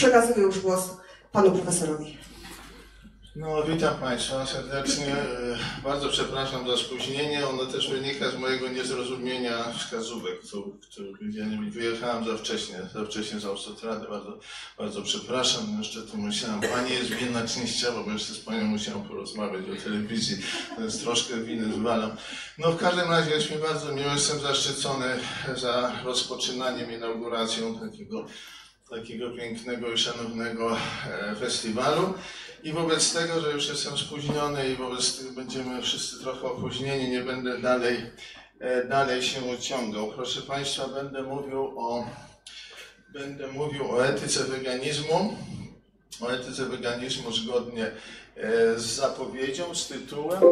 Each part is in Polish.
przekazuję już głos panu profesorowi. No, witam Państwa serdecznie. Bardzo przepraszam za spóźnienie. Ono też wynika z mojego niezrozumienia wskazówek, których ja nie wyjechałem za wcześnie z autostrady. Bardzo przepraszam. Jeszcze tu musiałem, Pani jest winna częściowo, bo jeszcze z Panią musiałem porozmawiać o telewizji, więc troszkę winy zwalam. No, w każdym razie jest mi bardzo miło, jestem zaszczycony za rozpoczynaniem, inauguracją takiego pięknego i szanownego festiwalu. I wobec tego, że już jestem spóźniony i wobec tego będziemy wszyscy trochę opóźnieni, nie będę dalej się uciągał. Proszę Państwa, będę mówił o etyce weganizmu. O etyce weganizmu zgodnie z zapowiedzią, z tytułem.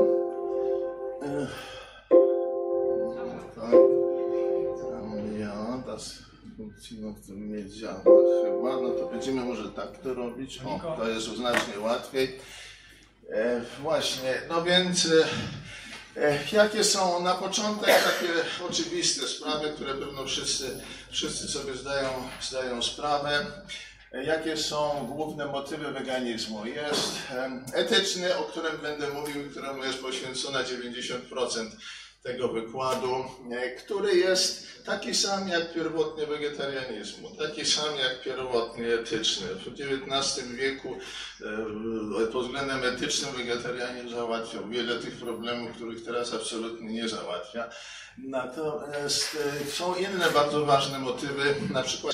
Funkcją, w którym nie działa chyba, no to będziemy może tak to robić. O, to jest znacznie łatwiej. Właśnie, no więc jakie są na początek takie oczywiste sprawy, które pewno wszyscy sobie zdają sprawę. Jakie są główne motywy weganizmu? Jest etyczny, o którym będę mówił i któremu jest poświęcona 90% tego wykładu, który jest taki sam jak pierwotnie wegetarianizmu, taki sam jak pierwotnie etyczny. W XIX wieku pod względem etycznym wegetarianizm załatwiał wiele tych problemów, których teraz absolutnie nie załatwia. Natomiast są inne bardzo ważne motywy, na przykład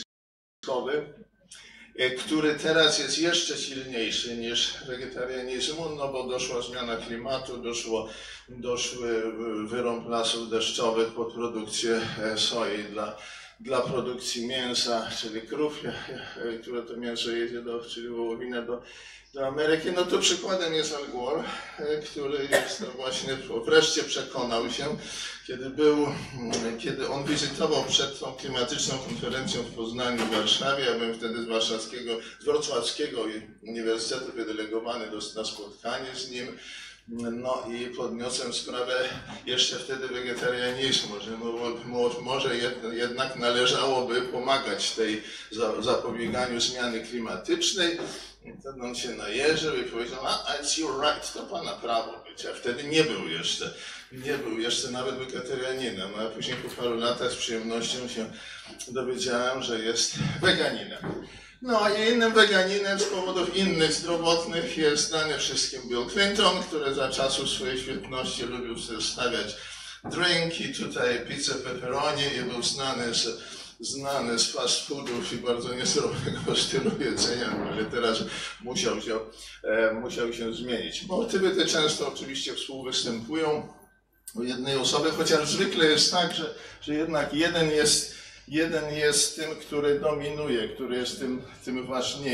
który teraz jest jeszcze silniejszy niż wegetarianizmu, no bo doszła zmiana klimatu, doszły wyrąb lasów deszczowych pod produkcję soi dla produkcji mięsa, czyli krów, które to mięso jedzie czyli wołowina do Ameryki. No to przykładem jest Al Gore, który jest właśnie wreszcie przekonał się, kiedy on wizytował przed tą klimatyczną konferencją w Poznaniu, w Warszawie. Ja byłem wtedy z wrocławskiego uniwersytetu wydelegowany na spotkanie z nim. No i podniosłem sprawę jeszcze wtedy wegetarianizmu, że może jednak należałoby pomagać tej zapobieganiu zmiany klimatycznej. I wtedy on się najeżył i powiedział, it's your right, to pana prawo być. A wtedy nie był jeszcze nawet wegetarianinem. A później po paru latach z przyjemnością się dowiedziałem, że jest weganinem. No i innym weganinem z powodów innych, zdrowotnych jest znany wszystkim Bill Clinton, który za czasów swojej świetności lubił sobie stawiać drinki, tutaj pizzę pepperoni i był znany z fast foodów i bardzo niezdrowego stylu jedzenia, ale teraz musiał się zmienić. Motywy te często oczywiście współwystępują u jednej osoby, chociaż zwykle jest tak, że jednak jeden jest tym, który dominuje, który jest tym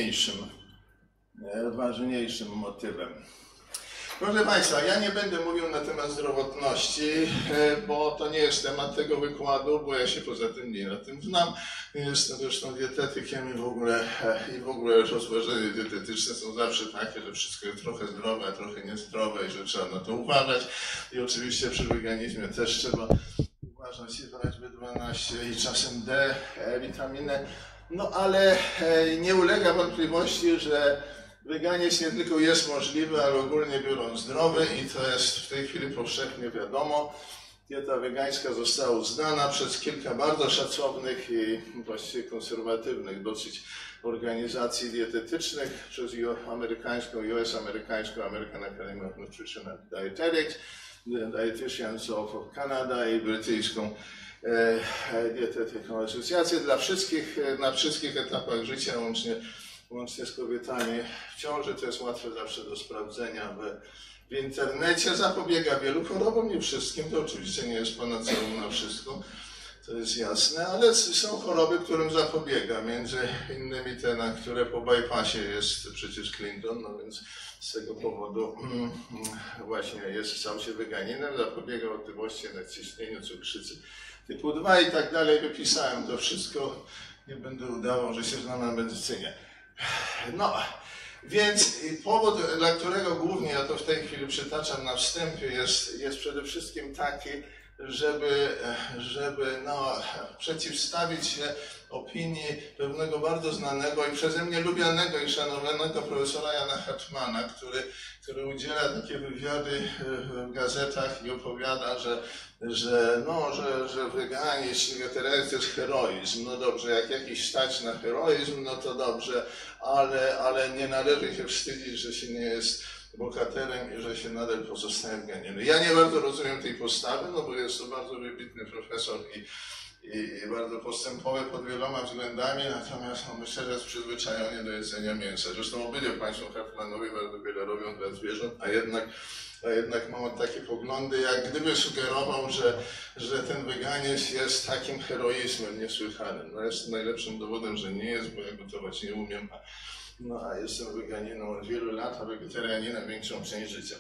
ważniejszym motywem. Proszę Państwa, ja nie będę mówił na temat zdrowotności, bo to nie jest temat tego wykładu, bo ja się poza tym nie na tym znam. Jestem zresztą dietetykiem i w ogóle rozważania dietetyczne są zawsze takie, że wszystko jest trochę zdrowe, a trochę niezdrowe i że trzeba na to uważać. I oczywiście przy weganizmie też trzeba uważać i brać B12 i czasem D, witaminę. No ale nie ulega wątpliwości, że weganizm nie tylko jest możliwy, ale ogólnie biorąc zdrowy i to jest w tej chwili powszechnie wiadomo. Dieta wegańska została uznana przez kilka bardzo szacownych i właściwie konserwatywnych dosyć organizacji dietetycznych, przez amerykańską American Academy of Nutrition and Dietetics, Dietitians of Canada i brytyjską dietetyką asocjację na wszystkich etapach życia, łącznie z kobietami w ciąży. To jest łatwe zawsze do sprawdzenia w internecie. Zapobiega wielu chorobom, nie wszystkim, to oczywiście nie jest panaceum na wszystko, to jest jasne, ale są choroby, którym zapobiega, między innymi te, na które po bypassie jest przecież Clinton, no więc z tego powodu właśnie stał się weganinem, zapobiega otyłości, nadciśnieniu, cukrzycy typu 2 i tak dalej. Wypisałem to wszystko, nie będę udawał, że się znam na medycynie. No, więc powód, dla którego głównie ja to w tej chwili przytaczam na wstępie, jest przede wszystkim taki, żeby przeciwstawić się opinii pewnego bardzo znanego i przeze mnie lubianego i szanowanego profesora Jana Hartmana, który udziela takie wywiady w gazetach i opowiada, że weganizm, wegetarianizm to jest heroizm. No dobrze, jak jakiś stać na heroizm, no to dobrze, ale nie należy się wstydzić, że się nie jest bohaterem i że się nadal pozostaje weganinem. Ja nie bardzo rozumiem tej postawy, no bo jest to bardzo wybitny profesor i bardzo postępowy pod wieloma względami, natomiast myślę, że jest przyzwyczajony do jedzenia mięsa. Zresztą obydwie państwo Hartmanowie bardzo wiele robią dla zwierząt, a jednak mam takie poglądy, jak gdyby sugerował, że ten weganizm jest takim heroizmem niesłychanym. No jest najlepszym dowodem, że nie jest, bo ja gotować nie umiem, a jestem weganinem od wielu lat, a wegetarianinem większą część życia.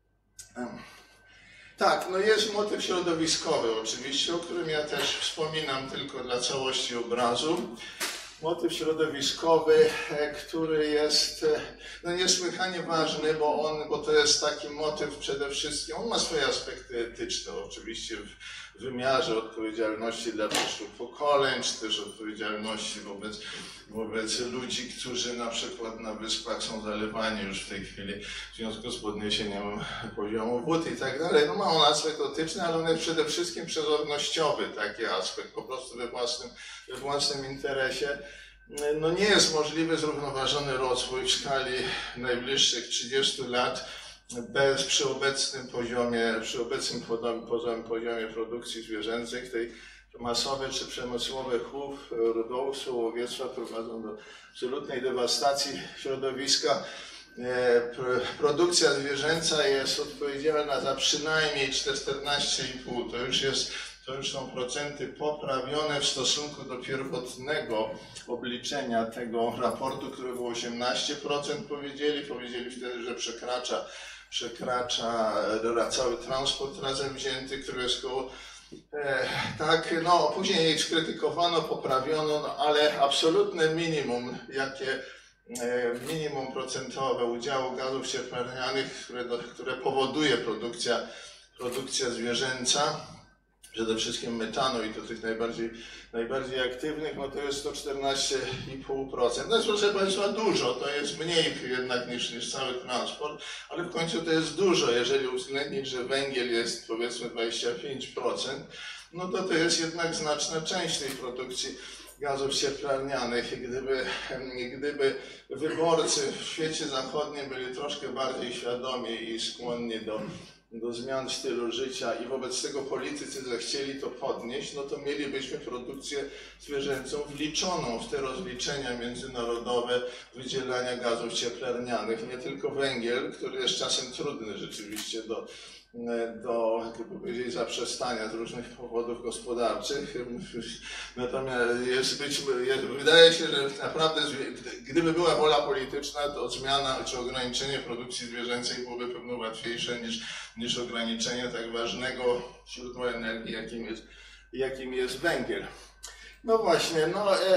Tak, no jest motyw środowiskowy oczywiście, o którym ja też wspominam tylko dla całości obrazu. Motyw środowiskowy, który jest niesłychanie ważny, bo to jest taki motyw przede wszystkim, on ma swoje aspekty etyczne oczywiście w wymiarze odpowiedzialności dla przyszłych pokoleń, czy też odpowiedzialności wobec ludzi, którzy na przykład na wyspach są zalewani już w tej chwili w związku z podniesieniem poziomu wód i tak dalej. No ma on aspekt etyczny, ale on jest przede wszystkim przezornościowy taki aspekt, po prostu we własnym interesie. No nie jest możliwy zrównoważony rozwój w skali najbliższych 30 lat przy obecnym poziomie produkcji zwierzęcej. Tej masowy czy przemysłowy chów, rybołówstwo, łowiectwa prowadzą do absolutnej dewastacji środowiska. Produkcja zwierzęca jest odpowiedzialna za przynajmniej 14,5. To już są procenty poprawione w stosunku do pierwotnego obliczenia tego raportu, który było 18%, powiedzieli wtedy, że przekracza cały transport razem wzięty, który jest koło tak, no później skrytykowano, poprawiono, no, ale absolutne minimum, minimum procentowe udziału gazów cieplarnianych, które powoduje produkcja zwierzęca, przede wszystkim metanu i to tych najbardziej aktywnych, no to jest to 14,5%. To jest, proszę Państwa, dużo, to jest mniej jednak niż cały transport, ale w końcu to jest dużo, jeżeli uwzględnić, że węgiel jest powiedzmy 25%, no to jest jednak znaczna część tej produkcji gazów cieplarnianych i gdyby wyborcy w świecie zachodnim byli troszkę bardziej świadomi i skłonni do zmian stylu życia i wobec tego politycy zechcieli to podnieść, no to mielibyśmy produkcję zwierzęcą wliczoną w te rozliczenia międzynarodowe wydzielania gazów cieplarnianych. Nie tylko węgiel, który jest czasem trudny rzeczywiście do jakby powiedzieć, zaprzestania z różnych powodów gospodarczych. Natomiast wydaje się, że naprawdę gdyby była wola polityczna, to zmiana czy ograniczenie produkcji zwierzęcej byłoby pewno łatwiejsze niż ograniczenie tak ważnego źródła energii, jakim jest węgiel. No właśnie,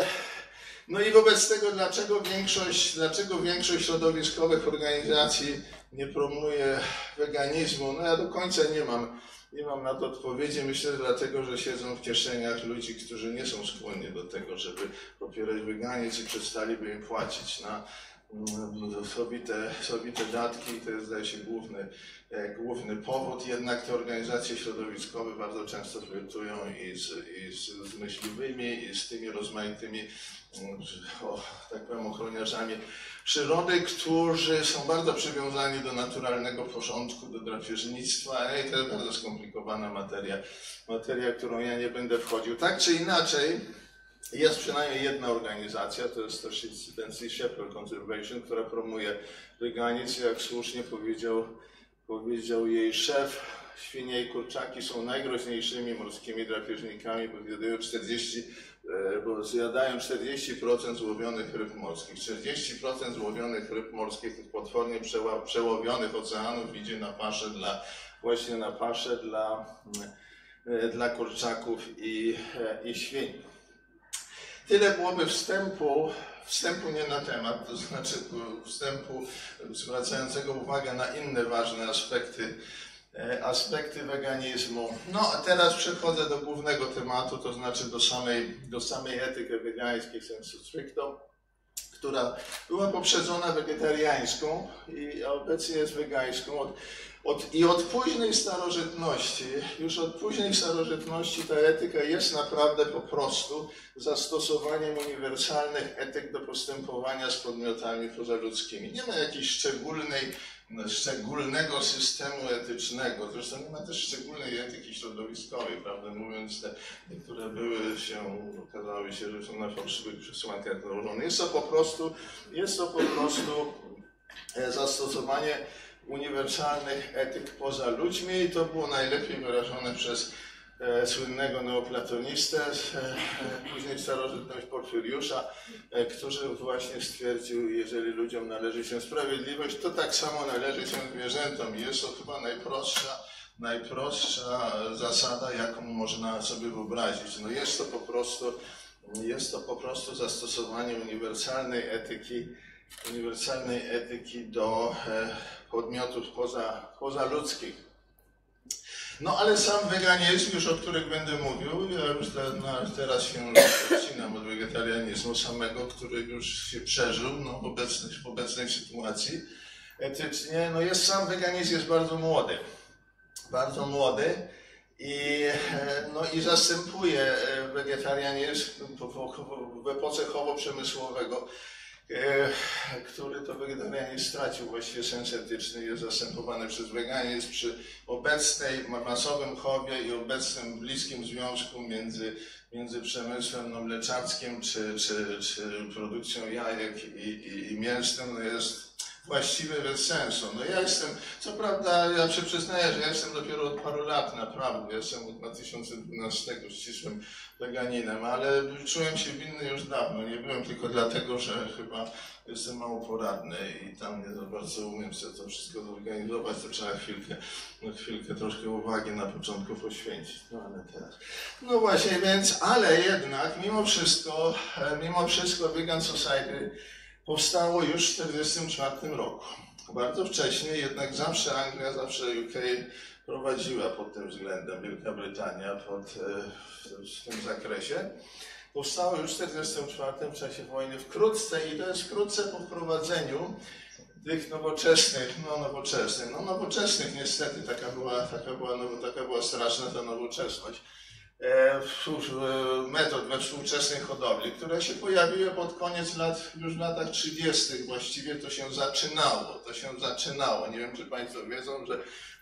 no i wobec tego dlaczego większość środowiskowych organizacji nie promuje weganizmu? No ja do końca nie mam na to odpowiedzi. Myślę, że dlatego, że siedzą w kieszeniach ludzi, którzy nie są skłonni do tego, żeby popierać weganizm i przestaliby im płacić na sowite datki. To jest, zdaje się, główny powód. Jednak te organizacje środowiskowe bardzo często flirtują i z myśliwymi, i z tymi rozmaitymi, tak powiem, ochroniarzami przyrody, którzy są bardzo przywiązani do naturalnego porządku, do drapieżnictwa. I to jest bardzo skomplikowana materia, którą ja nie będę wchodził. Tak czy inaczej, jest przynajmniej jedna organizacja, to jest też Sea Shepherd Conservation, która promuje weganizm. Jak słusznie powiedział jej szef, świnie i kurczaki są najgroźniejszymi morskimi drapieżnikami, bo zjadają 40% złowionych ryb morskich. 40% złowionych ryb morskich, tych potwornie przełowionych oceanów idzie właśnie na paszę dla kurczaków i świń. Tyle byłoby wstępu nie na temat, to znaczy wstępu zwracającego uwagę na inne ważne aspekty aspekty weganizmu. No a teraz przechodzę do głównego tematu, to znaczy do samej etyki wegańskiej sensu stricto, która była poprzedzona wegetariańską i obecnie jest wegańską. Od późnej starożytności, już od późnej starożytności ta etyka jest naprawdę po prostu zastosowaniem uniwersalnych etyk do postępowania z podmiotami pozaludzkimi. Nie ma jakiejś szczególnego systemu etycznego, zresztą nie ma też szczególnej etyki środowiskowej, prawdę mówiąc, te, które okazały się, że są na fałszywych przesłankach założone. Jest to po prostu zastosowanie uniwersalnych etyk poza ludźmi i to było najlepiej wyrażone przez słynnego neoplatonistę, później starożytność Porfiriusza, który właśnie stwierdził, jeżeli ludziom należy się sprawiedliwość, to tak samo należy się zwierzętom. I jest to chyba najprostsza zasada, jaką można sobie wyobrazić. No jest to po prostu zastosowanie uniwersalnej etyki do podmiotów pozaludzkich. No ale sam weganizm, już o których będę mówił, ja już teraz się odcinam od wegetarianizmu samego, który już się przeżył w obecnej sytuacji etycznie. No sam weganizm jest bardzo młody i zastępuje wegetarianizm w epoce chowo-przemysłowego, który to wegetarianizm stracił właściwie sens etyczny, jest zastępowany przez weganizm przy obecnej masowym chowie i obecnym bliskim związku między przemysłem mleczarskim czy produkcją jajek i mięsnym jest właściwie bez sensu. No ja jestem, co prawda, ja się przyznaję, że ja jestem dopiero od paru lat, naprawdę, ja jestem od 2012 ścisłym weganinem, ale czułem się winny już dawno, nie byłem tylko dlatego, że chyba jestem mało poradny i tam nie za bardzo umiem sobie to wszystko zorganizować, to trzeba chwilkę troszkę uwagi na początku poświęcić, no ale teraz. No właśnie, więc, ale jednak, mimo wszystko Vegan Society powstało już w 1944 roku. Bardzo wcześnie, jednak zawsze Anglia, zawsze UK prowadziła pod tym względem, Wielka Brytania w tym zakresie. Powstało już w 1944 w czasie wojny wkrótce i to jest wkrótce po wprowadzeniu tych nowoczesnych niestety, taka była straszna ta nowoczesność. Metod we współczesnej hodowli, które się pojawiły pod koniec lat, już w latach 30. właściwie to się zaczynało. Nie wiem, czy Państwo wiedzą, że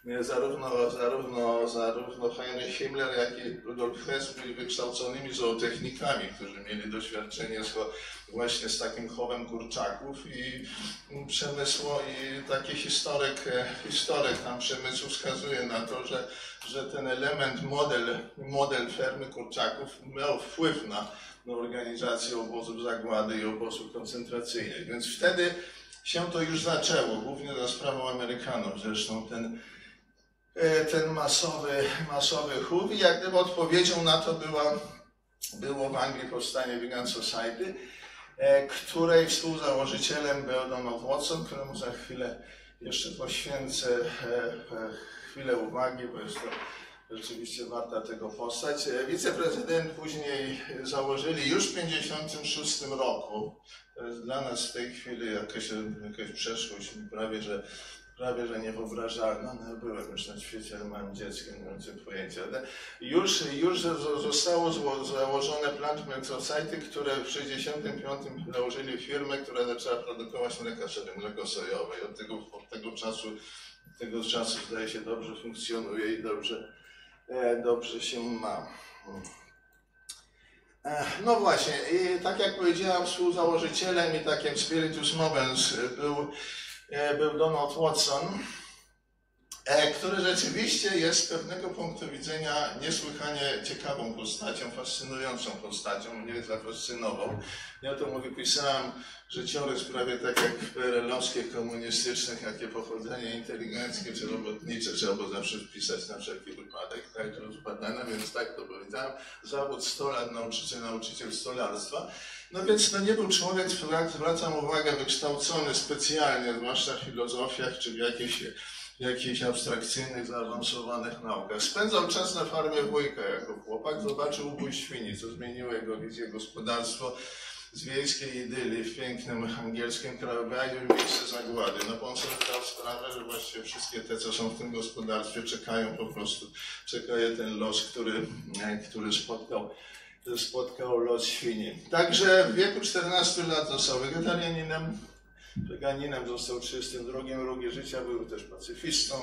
zarówno Heinrich Himmler, jak i Rudolf Hess byli wykształconymi zootechnikami, którzy mieli doświadczenie właśnie z takim chowem kurczaków i przemysłu, i taki historyk tam przemysłu wskazuje na to, że ten element, model fermy kurczaków miał wpływ na organizację obozów zagłady i obozów koncentracyjnych. Więc wtedy się to już zaczęło, głównie za sprawą Amerykanów zresztą, ten masowy chów i jak gdyby odpowiedzią na to było w Anglii powstanie Vegan Society, której współzałożycielem był Donald Watson, któremu za chwilę jeszcze poświęcę chwilę uwagi, bo jest to rzeczywiście warta tego postać. Wiceprezydent później założyli już w 1956 roku. To jest dla nas w tej chwili jakaś przeszłość, prawie że niewyobrażalna. No, byłem już na świecie, ale małym dzieckiem, nie mam pojęcia. Już zostało założone Plant Milk Society, które w 1965 założyli firmę, która zaczęła produkować mleko sojowe. I od tego czasu zdaje się dobrze funkcjonuje i dobrze się ma. No właśnie, i tak jak powiedziałem, współzałożycielem i takim spiritus movens był Donald Watson, który rzeczywiście jest z pewnego punktu widzenia niesłychanie ciekawą postacią, fascynującą postacią, mnie zafascynował. Ja to pisałem życiorys prawie tak jak w PRL-owskich komunistycznych, jakie pochodzenie inteligenckie czy robotnicze, trzeba było zawsze wpisać na wszelki wypadek, tak, to już badane, więc tak to powiedziałem. Zawód stolarz, nauczyciel stolarstwa. No więc to nie był człowiek, zwracam uwagę, wykształcony specjalnie, zwłaszcza w filozofiach czy w jakichś jakichś abstrakcyjnych, zaawansowanych naukach. Spędzał czas na farmie wujka jako chłopak, zobaczył ubój świni, co zmieniło jego wizję gospodarstwo z wiejskiej idylii w pięknym angielskim krajobrazie w miejsce zagłady. No bo on sobie zdał sprawę, że właściwie wszystkie te, co są w tym gospodarstwie, czekają po prostu, czekaje ten los, który spotkał los świni. Także w wieku 14 lat został weganinem został w 1932 roku życia, był też pacyfistą,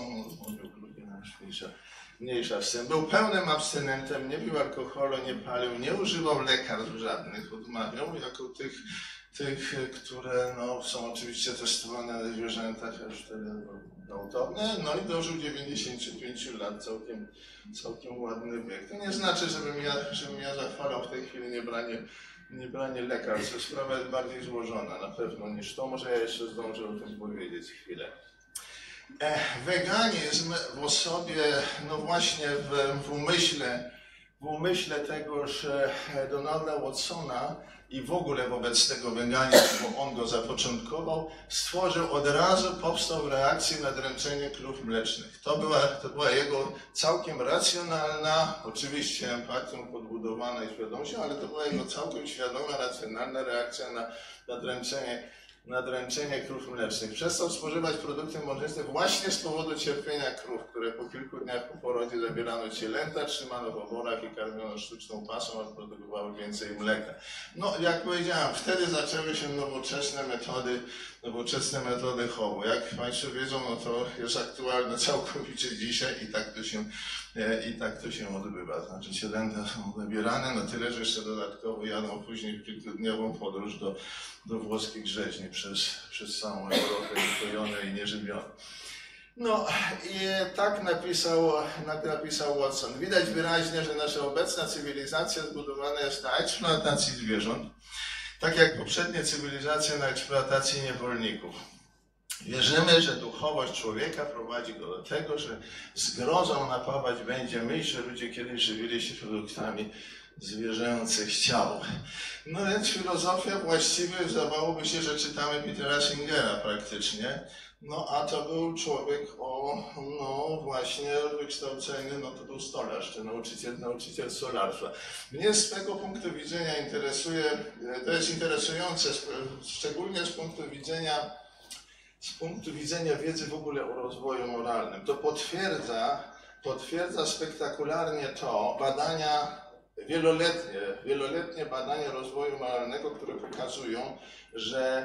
mniejsza z tym. Był pełnym abstynentem, nie pił alkoholu, nie palił, nie używał lekarstw żadnych, odmawiał, jako tych które no, są oczywiście testowane na zwierzętach aż gwałtowne, no i dożył 95 lat, całkiem ładny wiek. To nie znaczy, żebym ja zachwalał w tej chwili nie branie lekarstw. Sprawa jest bardziej złożona na pewno niż to. Może ja jeszcze zdążę o tym powiedzieć chwilę. Weganizm w osobie, no właśnie w umyśle tegoż Donalda Watsona i w ogóle wobec tego weganizmu, bo on go zapoczątkował, powstał w reakcji na dręczenie krów mlecznych. To była jego całkiem racjonalna, oczywiście empatią podbudowana i świadomością, ale to była jego całkiem świadoma, racjonalna reakcja na dręczenie krów mlecznych. Przestał spożywać produkty mleczne właśnie z powodu cierpienia krów, które po kilku dniach po porodzie zabierano cielęta, trzymano w oborach i karmiono sztuczną pasą, a produkowały więcej mleka. No, jak powiedziałem, wtedy zaczęły się nowoczesne metody chowu. Jak Państwo wiedzą, no to jest aktualne całkowicie dzisiaj i tak to się odbywa. Znaczy cielęta są zabierane na tyle, że jeszcze dodatkowo jadą później w kilkudniową podróż do włoskich rzeźni przez całą Europę niepojone i nieżywione. No i tak napisał Watson. Widać wyraźnie, że nasza obecna cywilizacja zbudowana jest na eksploatacji zwierząt, tak jak poprzednie cywilizacje na eksploatacji niewolników. Wierzymy, że duchowość człowieka prowadzi go do tego, że zgrozą napawać będzie myśl, że ludzie kiedyś żywili się produktami zwierzęcych ciał. No więc filozofia właściwie zdawałoby się, że czytamy Petera Singera praktycznie. No a to był człowiek właśnie wykształcenie, no to był stolarz, czy nauczyciel stolarstwa. Mnie z tego punktu widzenia interesuje, to jest interesujące, szczególnie z punktu widzenia wiedzy w ogóle o rozwoju moralnym. To potwierdza spektakularnie to wieloletnie badania rozwoju moralnego, które pokazują, że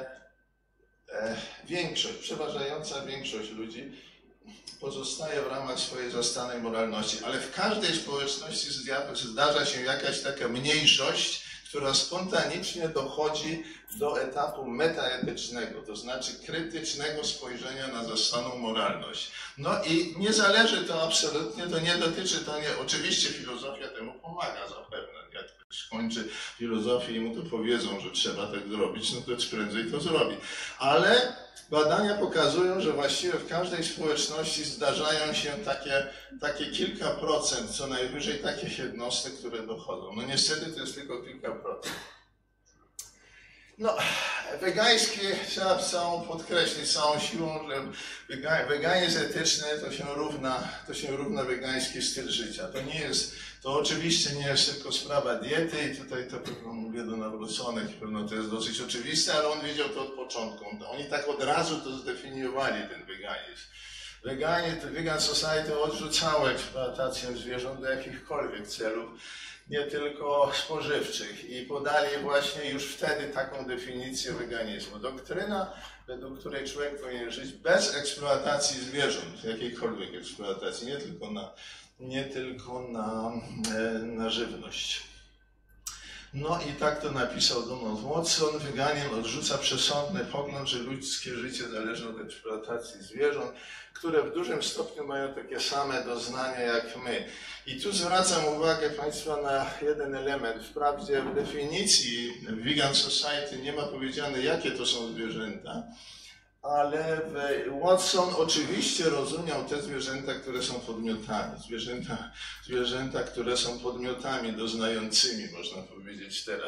przeważająca większość ludzi pozostaje w ramach swojej zastanej moralności, ale w każdej społeczności zdarza się jakaś taka mniejszość, która spontanicznie dochodzi do etapu metaetycznego, to znaczy krytycznego spojrzenia na zastaną moralność. No i nie zależy to absolutnie, oczywiście filozofia temu pomaga zapewne. Jak ktoś skończy filozofię i mu to powiedzą, że trzeba tak zrobić, no to prędzej to zrobi. Ale badania pokazują, że właściwie w każdej społeczności zdarzają się takie kilka procent, co najwyżej takich jednostek, które dochodzą. No niestety to jest tylko kilka procent. No, wegańskie trzeba podkreślić całą siłą, że weganizm etyczny to się równa wegański styl życia. To oczywiście nie jest tylko sprawa diety i tutaj to pewno mówię do nawróconych, pewno to jest dosyć oczywiste, ale on wiedział to od początku. Oni tak od razu to zdefiniowali, ten weganizm. Vegan Society odrzucało eksploatację zwierząt do jakichkolwiek celów, nie tylko spożywczych i podali właśnie już wtedy taką definicję weganizmu. Doktryna, według której człowiek powinien żyć bez eksploatacji zwierząt, jakiejkolwiek eksploatacji, nie tylko na żywność. No i tak to napisał Donald Watson. Weganizm odrzuca przesądny pogląd, że ludzkie życie zależy od eksploatacji zwierząt, które w dużym stopniu mają takie same doznania jak my. I tu zwracam uwagę Państwa na jeden element. Wprawdzie w definicji Vegan Society nie ma powiedziane, jakie to są zwierzęta, ale Watson oczywiście rozumiał te zwierzęta, które są podmiotami. Zwierzęta, które są podmiotami doznającymi, można powiedzieć teraz.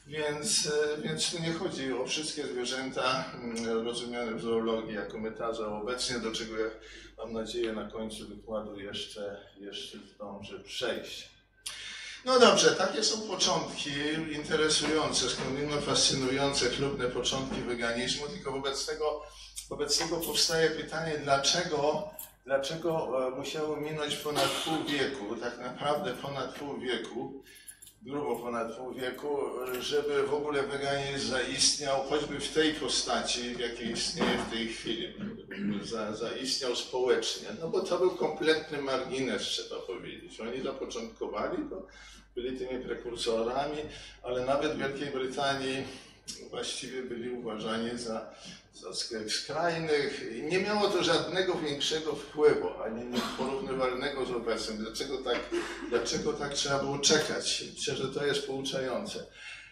Więc tu nie chodzi o wszystkie zwierzęta rozumiane w zoologii jako metazę obecnie, do czego ja mam nadzieję na końcu wykładu jeszcze zdążę przejść. No dobrze, takie są początki interesujące, skądinąd fascynujące, chlubne początki weganizmu, tylko wobec tego powstaje pytanie, dlaczego musiało minąć ponad pół wieku, tak naprawdę ponad pół wieku, grubo ponad pół wieku, żeby w ogóle weganizm zaistniał, choćby w tej postaci, w jakiej istnieje w tej chwili, zaistniał społecznie. No bo to był kompletny margines, trzeba powiedzieć. Oni zapoczątkowali to, byli tymi prekursorami, ale nawet w Wielkiej Brytanii właściwie byli uważani za skrajnych. Nie miało to żadnego większego wpływu, ani nieporównywalnego z obecnym. Dlaczego tak trzeba było czekać? Myślę, że to jest pouczające.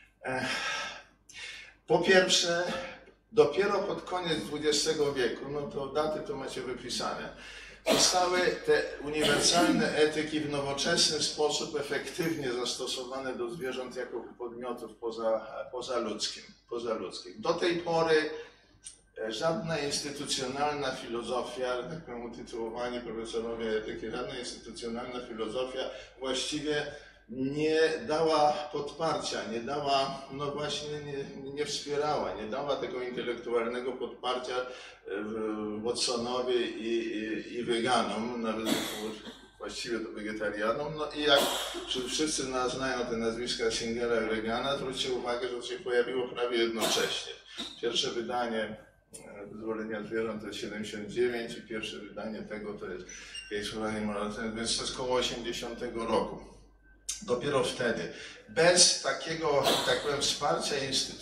Po pierwsze, dopiero pod koniec XX wieku, no to daty to macie wypisane, zostały te uniwersalne etyki w nowoczesny sposób efektywnie zastosowane do zwierząt jako podmiotów pozaludzkich. Do tej pory żadna instytucjonalna filozofia, tak powiem utytułowani profesorowie etyki, żadna instytucjonalna filozofia właściwie nie dała podparcia, nie dała, no właśnie nie wspierała, nie dała tego intelektualnego podparcia Watsonowi i weganom, nawet właściwie to wegetarianom. No i jak wszyscy znają te nazwiska Singera i Reagana, zwróćcie uwagę, że to się pojawiło prawie jednocześnie. Pierwsze wydanie Wyzwolenia zwierząt to jest 79 i pierwsze wydanie tego to jest więc to jest koło 80 roku. Dopiero wtedy, bez takiego, tak powiem, wsparcia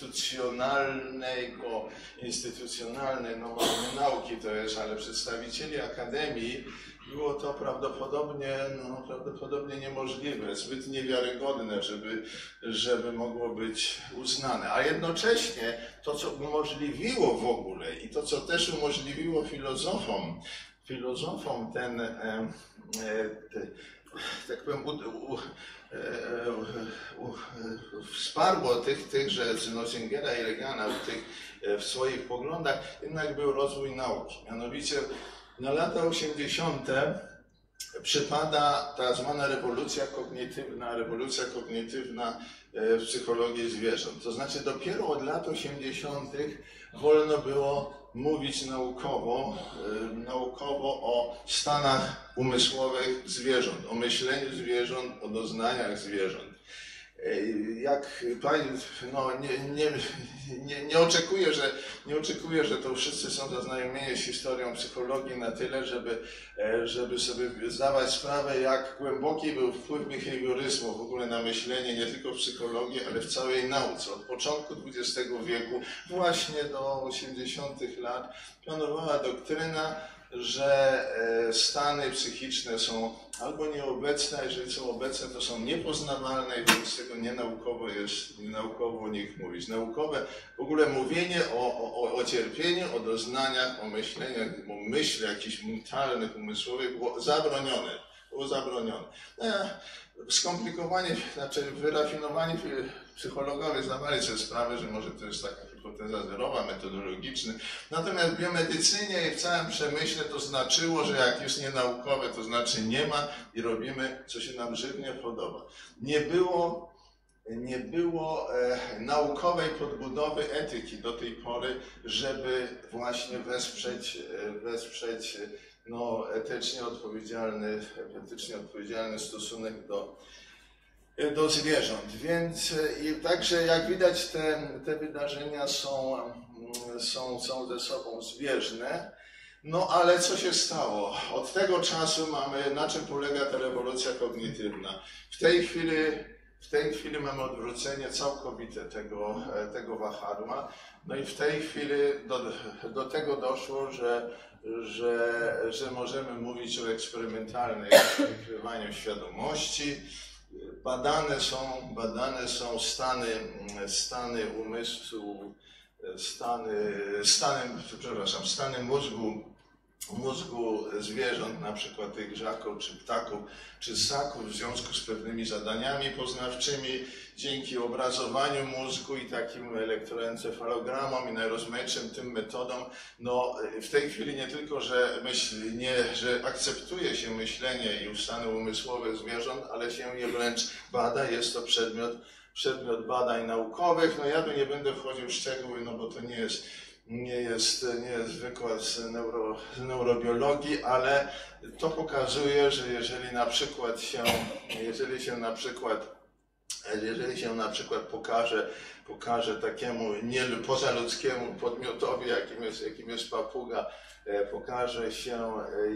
instytucjonalnej, no może nie nauki to jest, ale przedstawicieli akademii, było to prawdopodobnie niemożliwe, zbyt niewiarygodne, żeby mogło być uznane. A jednocześnie to, co umożliwiło w ogóle i to, co też umożliwiło filozofom tak powiem, wsparło tychże Singera i Reagana w swoich poglądach, jednak był rozwój nauki. Mianowicie na lata 80. przypada tak zwana rewolucja kognitywna w psychologii zwierząt. To znaczy dopiero od lat 80. wolno było mówić naukowo o stanach umysłowych zwierząt, o myśleniu zwierząt, o doznaniach zwierząt. Jak no, nie oczekuję, że to wszyscy są zaznajomieni z historią psychologii na tyle, żeby sobie zdawać sprawę, jak głęboki był wpływ behawioryzmu w ogóle na myślenie, nie tylko w psychologii, ale w całej nauce. Od początku XX wieku właśnie do 80. lat panowała doktryna, że stany psychiczne są albo nieobecne, a jeżeli są obecne, to są niepoznawalne i wobec tego nienaukowo o nich mówić. Naukowe w ogóle mówienie o cierpieniu, o doznaniach, o myśleniach, o myślach jakichś mentalnych, umysłowych było zabronione. Skomplikowani, znaczy wyrafinowani psychologowie zdawali sobie sprawę, że może to jest taka hipoteza zerowa, metodologiczna. Natomiast w biomedycynie i w całym przemyśle to znaczyło, że jak jest nienaukowe, to znaczy nie ma i robimy, co się nam żywnie podoba. Nie było naukowej podbudowy etyki do tej pory, żeby właśnie wesprzeć no, etycznie odpowiedzialny stosunek do zwierząt. Więc i także jak widać te wydarzenia są ze sobą zbieżne. No ale co się stało? Od tego czasu na czym polega ta rewolucja kognitywna? W tej chwili mamy odwrócenie całkowite tego wahadła. No i w tej chwili do tego doszło, że możemy mówić o eksperymentalnym wykrywaniu świadomości. Badane są stany umysłu, stany mózgu mózgu zwierząt, na przykład tych żaków, czy ptaków, czy ssaków w związku z pewnymi zadaniami poznawczymi, dzięki obrazowaniu mózgu i takim elektroencefalogramom i najrozmaitszym tym metodom, no w tej chwili nie tylko, że że akceptuje się myślenie i stany umysłowe zwierząt, ale się je wręcz bada, jest to przedmiot badań naukowych. No ja tu nie będę wchodził w szczegóły, no bo to nie jest wykład z neurobiologii, ale to pokazuje, że jeżeli się na przykład pokaże takiemu pozaludzkiemu podmiotowi, jakim jest papuga, pokaże się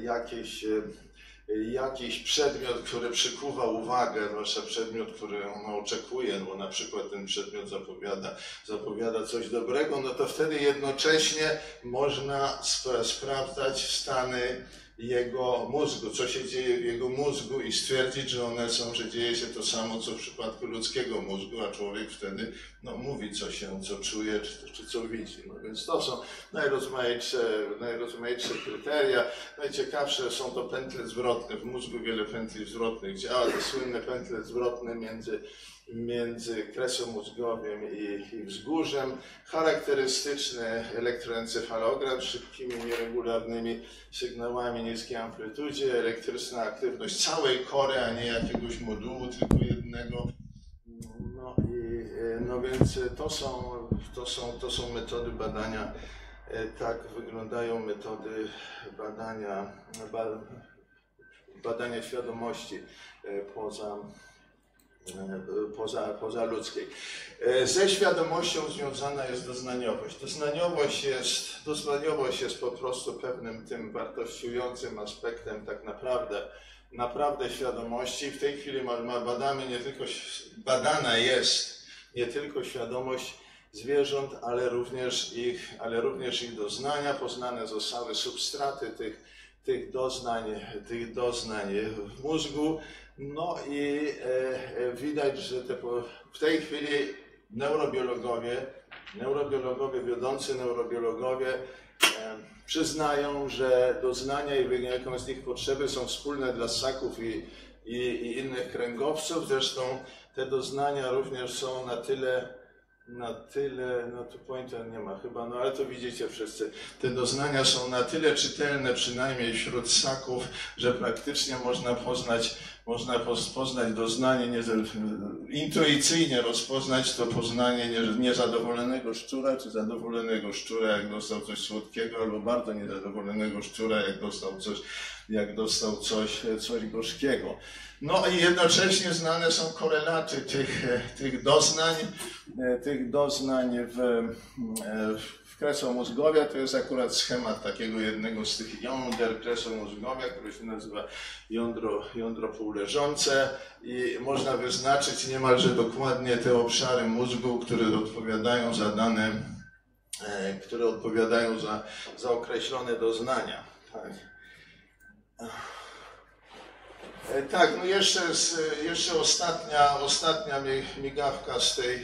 jakiś przedmiot, który przykuwa uwagę, zwłaszcza przedmiot, który on oczekuje, bo na przykład ten przedmiot zapowiada coś dobrego, no to wtedy jednocześnie można sprawdzać stany jego mózgu, co się dzieje w jego mózgu i stwierdzić, że dzieje się to samo, co w przypadku ludzkiego mózgu, a człowiek wtedy mówi, co czuje, czy co widzi. No więc to są najrozmaitsze kryteria. Najciekawsze są to pętle zwrotne. W mózgu wiele pętli zwrotnych działa. Te słynne pętle zwrotne między kresem mózgowym i wzgórzem. Charakterystyczny elektroencefalogram z szybkimi, nieregularnymi sygnałami niskiej amplitudzie. Elektryczna aktywność całej kory, a nie jakiegoś modułu, tylko jednego. No więc to są metody badania. Tak wyglądają metody badania świadomości pozaludzkiej. Ze świadomością związana jest doznaniowość. Doznaniowość jest po prostu pewnym tym wartościującym aspektem tak naprawdę świadomości. W tej chwili badana jest nie tylko świadomość zwierząt, ale również ich doznania. Poznane zostały substraty tych doznań w mózgu. No i widać, że w tej chwili wiodący neurobiologowie przyznają, że doznania i wynikające z nich potrzeby są wspólne dla ssaków i innych kręgowców. Zresztą te doznania również są na tyle, no tu pointer nie ma chyba, no ale to widzicie wszyscy. Te doznania są na tyle czytelne, przynajmniej wśród ssaków, że praktycznie można poznać doznanie, intuicyjnie rozpoznać to poznanie niezadowolonego szczura, czy zadowolonego szczura, jak dostał coś słodkiego, albo bardzo niezadowolonego szczura, jak dostał coś gorzkiego. No i jednocześnie znane są korelaty tych doznań w kresomózgowia. To jest akurat schemat takiego jednego z tych jąder kresomózgowia, który się nazywa jądro półleżące i można wyznaczyć niemalże dokładnie te obszary mózgu, które odpowiadają za określone doznania. Tak, no jeszcze ostatnia migawka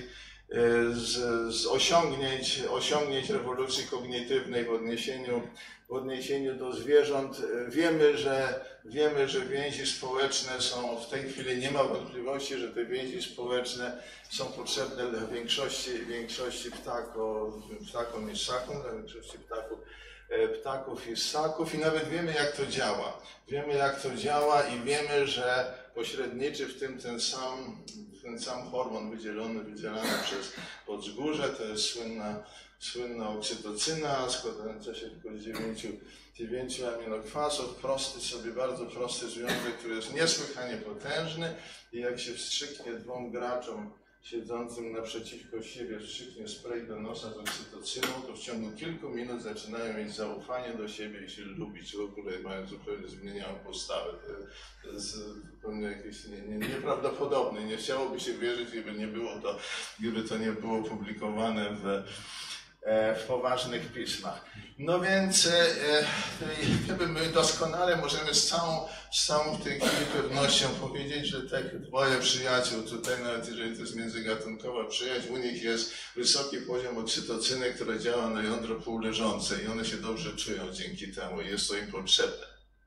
z osiągnięć rewolucji kognitywnej w odniesieniu do zwierząt. Wiemy, że więzi społeczne są, w tej chwili nie ma wątpliwości, że te więzi społeczne są potrzebne dla większości ptakom i ssakom, dla większości ptaków i ssaków i nawet wiemy, jak to działa. I wiemy, że pośredniczy w tym ten sam hormon wydzielany przez podzgórze, to jest słynna oksytocyna, składająca się tylko z 9 aminokwasów, bardzo prosty związek, który jest niesłychanie potężny i jak się wstrzyknie dwóm graczom siedzącym naprzeciwko siebie, wstrzyknie spray do nosa z oksytocyną, to w ciągu kilku minut zaczynają mieć zaufanie do siebie i się lubić, w ogóle mają zupełnie zmieniają postawę. To jest zupełnie jakieś nieprawdopodobne. Nie chciałoby się wierzyć, gdyby to nie było publikowane w poważnych pismach. No więc my doskonale możemy z całą w tej chwili pewnością powiedzieć, że te dwoje przyjaciół, tutaj nawet jeżeli to jest międzygatunkowa przyjaźń, u nich jest wysoki poziom oksytocyny, która działa na jądro półleżące i one się dobrze czują dzięki temu i jest to im potrzebne.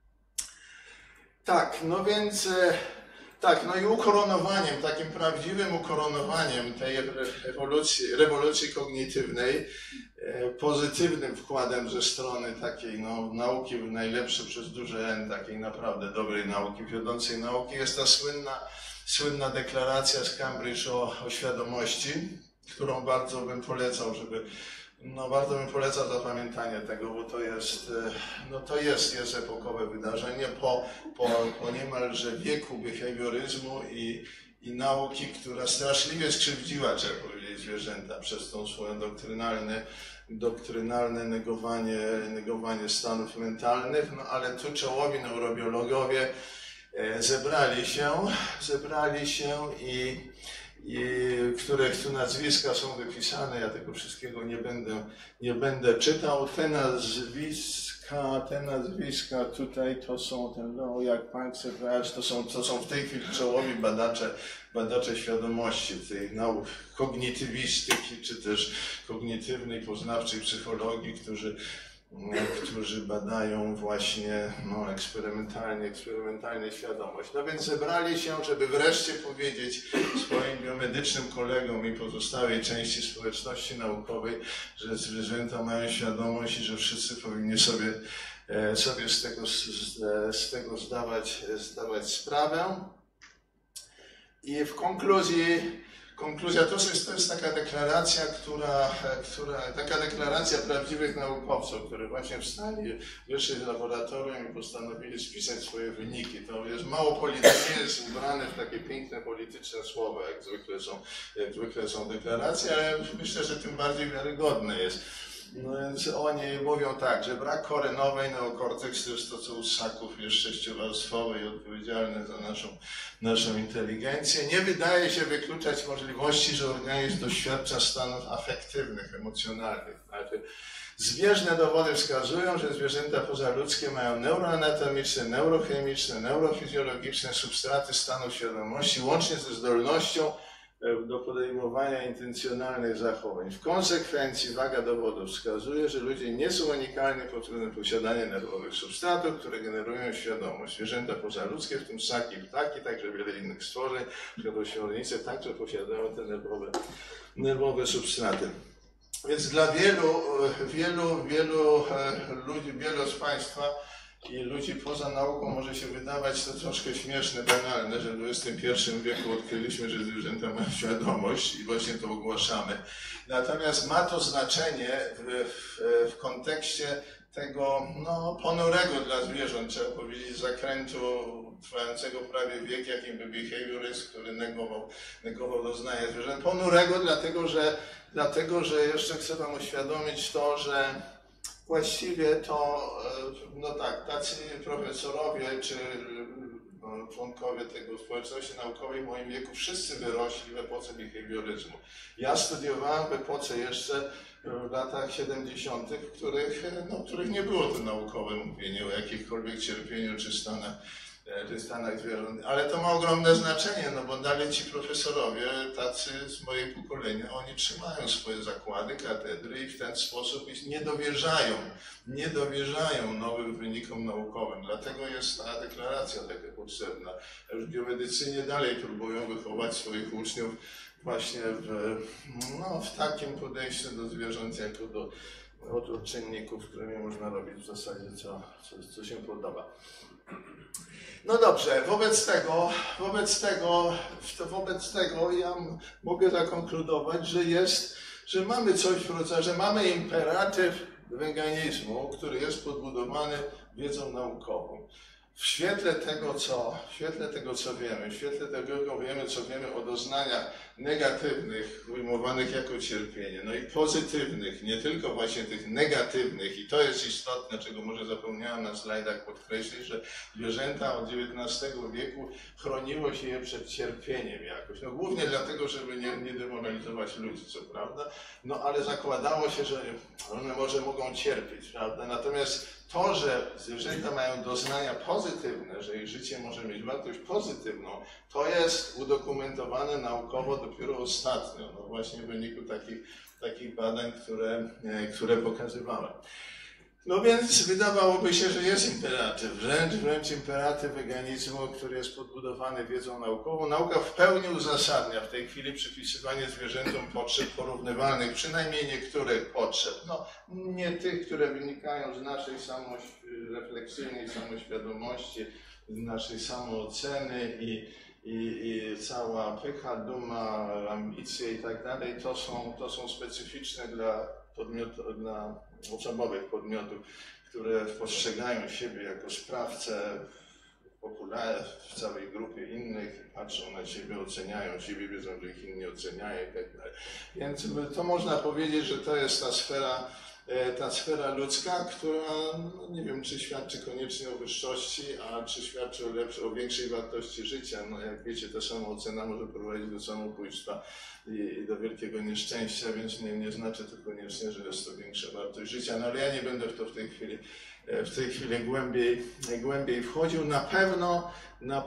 Tak, no więc no i ukoronowaniem, takim prawdziwym ukoronowaniem tej rewolucji kognitywnej, pozytywnym wkładem ze strony takiej nauki najlepszej przez duże N, takiej naprawdę dobrej nauki, wiodącej nauki, jest ta słynna deklaracja z Cambridge o świadomości, którą bardzo bym polecał, bardzo bym polecał zapamiętanie tego, bo to jest epokowe wydarzenie po niemalże wieku behawioryzmu i nauki, która straszliwie skrzywdziła, trzeba powiedzieć, zwierzęta przez tą swoją doktrynalne negowanie stanów mentalnych, no ale tu czołowi neurobiologowie zebrali się i których tu nazwiska są wypisane, ja tego wszystkiego nie będę czytał. Te nazwiska tutaj to są jak pan chce brać, to są w tej chwili czołowi badacze świadomości, tej nauk kognitywistyki, czy też kognitywnej, poznawczej psychologii, którzy badają właśnie eksperymentalnie świadomość. No więc zebrali się, żeby wreszcie powiedzieć swoim biomedycznym kolegom i pozostałej części społeczności naukowej, że zwierzęta mają świadomość i że wszyscy powinni sobie z tego zdawać sprawę. I w konkluzja to jest taka deklaracja, taka deklaracja prawdziwych naukowców, którzy właśnie wstali, wyszli z laboratorium i postanowili spisać swoje wyniki. To jest mało politycznie, jest ubrane w takie piękne polityczne słowa, jak zwykle są deklaracje, ale myślę, że tym bardziej wiarygodne jest. No więc oni mówią tak, że brak kory nowej, neokorteks to jest to, co u ssaków jest sześciowarstwowy i odpowiedzialny za naszą inteligencję. Nie wydaje się wykluczać możliwości, że organizm doświadcza stanów afektywnych, emocjonalnych. Znaczy, zbieżne dowody wskazują, że zwierzęta pozaludzkie mają neuroanatomiczne, neurochemiczne, neurofizjologiczne substraty stanu świadomości, łącznie ze zdolnością do podejmowania intencjonalnych zachowań. W konsekwencji waga dowodów wskazuje, że ludzie nie są unikalni pod względem posiadania nerwowych substratów, które generują świadomość. Zwierzęta pozaludzkie, w tym ssaki, ptaki, także wiele innych stworzeń, np. ośmiornice, także posiadają te nerwowe substraty. Więc dla wielu ludzi, wielu z Państwa i ludzi poza nauką może się wydawać to troszkę śmieszne, banalne, że w XXI wieku odkryliśmy, że zwierzęta mają świadomość i właśnie to ogłaszamy. Natomiast ma to znaczenie w kontekście tego ponurego dla zwierząt, trzeba powiedzieć, zakrętu trwającego prawie wiek, jakim był behaviorist, który negował doznania zwierząt. Ponurego dlatego, że jeszcze chcę Wam uświadomić to, że właściwie to, tacy profesorowie czy członkowie tego społeczności naukowej w moim wieku wszyscy wyrośli w epoce behawioryzmu. Ja studiowałem w epoce jeszcze w latach 70., w których nie było to naukowe mówienie o jakichkolwiek cierpieniu czy stanach zwierząt. Ale to ma ogromne znaczenie, bo dalej ci profesorowie, tacy z mojego pokolenia, oni trzymają swoje zakłady, katedry i w ten sposób nie dowierzają nowym wynikom naukowym. Dlatego jest ta deklaracja taka potrzebna. Już w biomedycynie dalej próbują wychować swoich uczniów właśnie w takim podejściu do zwierząt jako do czynników, którymi można robić w zasadzie co się podoba. No dobrze, wobec tego ja mogę zakonkludować, że mamy coś w rodzaju, że mamy imperatyw weganizmu, który jest podbudowany wiedzą naukową. w świetle tego, co wiemy, co wiemy o doznaniach negatywnych, ujmowanych jako cierpienie, no i pozytywnych, nie tylko właśnie tych negatywnych, i to jest istotne, czego może zapomniałem na slajdach podkreślić, że zwierzęta od XIX wieku chroniło się je przed cierpieniem jakoś. No głównie dlatego, żeby nie demoralizować ludzi, co prawda, no ale zakładało się, że one może mogą cierpieć, prawda? Natomiast to, że zwierzęta mają doznania pozytywne, że ich życie może mieć wartość pozytywną, to jest udokumentowane naukowo dopiero ostatnio, no właśnie w wyniku takich badań, które pokazywałem. No więc wydawałoby się, że jest imperatyw, wręcz imperatyw weganizmu, który jest podbudowany wiedzą naukową. Nauka w pełni uzasadnia w tej chwili przypisywanie zwierzętom potrzeb porównywalnych, przynajmniej niektórych potrzeb. No, nie tych, które wynikają z naszej refleksyjnej samoświadomości, z naszej samooceny i cała pycha, duma, ambicje i tak dalej, to są specyficzne dla osobowych podmiotów, które postrzegają siebie jako sprawcę w całej grupie innych, patrzą na siebie, oceniają siebie, wiedzą, że ich inni oceniają i tak dalej. Więc to można powiedzieć, że to jest ta sfera ludzka, która, no nie wiem, czy świadczy koniecznie o wyższości, a czy świadczy o większej wartości życia. No jak wiecie, ta samoocena może prowadzić do samobójstwa i do wielkiego nieszczęścia, więc nie znaczy to koniecznie, że jest to większa wartość życia. No ale ja nie będę w to w tej chwili głębiej wchodził. Na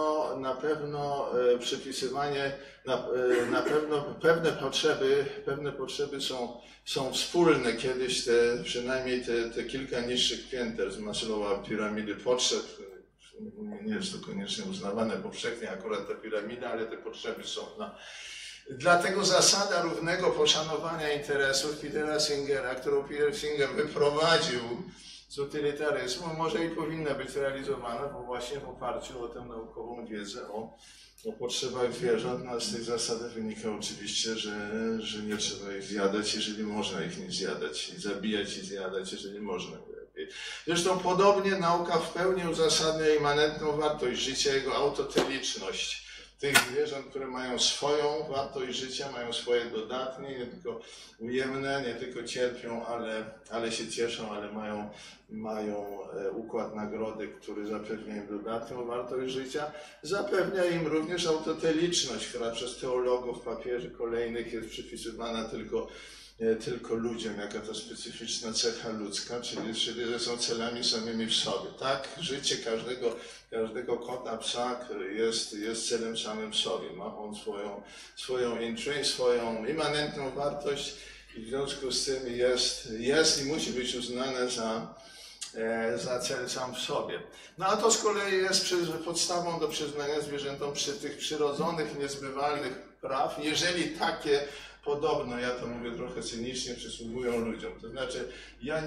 pewno przypisywanie, na pewno pewne potrzeby są wspólne. Kiedyś przynajmniej te kilka niższych pięter z Maslowa piramidy potrzeb, nie jest to koniecznie uznawane powszechnie akurat ta piramida, ale te potrzeby są. No. Dlatego zasada równego poszanowania interesów Petera Singera, którą Peter Singer wyprowadził z utylitaryzmu, może i powinna być realizowana, bo właśnie w oparciu o tę naukową wiedzę o potrzebach zwierząt. No, z tej zasady wynika oczywiście, że nie trzeba ich zjadać, jeżeli można ich nie zjadać, i zabijać i zjadać, jeżeli można. Zresztą podobnie nauka w pełni uzasadnia immanentną wartość życia, jego autoteliczność. Tych zwierząt, które mają swoją wartość życia, mają swoje dodatnie, nie tylko ujemne, nie tylko cierpią, ale się cieszą, ale mają układ nagrody, który zapewnia im dodatnią wartość życia. Zapewnia im również autoteliczność, która przez teologów, papieży kolejnych jest przypisywana tylko ludziom, jaka to specyficzna cecha ludzka, czyli że są celami samymi w sobie. Tak, życie każdego kota, psa jest celem samym w sobie. Ma on swoją immanentną wartość i w związku z tym jest i musi być uznane za cel sam w sobie. No a to z kolei jest podstawą do przyznania zwierzętom tych przyrodzonych, niezbywalnych praw, jeżeli takie podobno, ja to mówię trochę cynicznie, przysługują ludziom. To znaczy, ja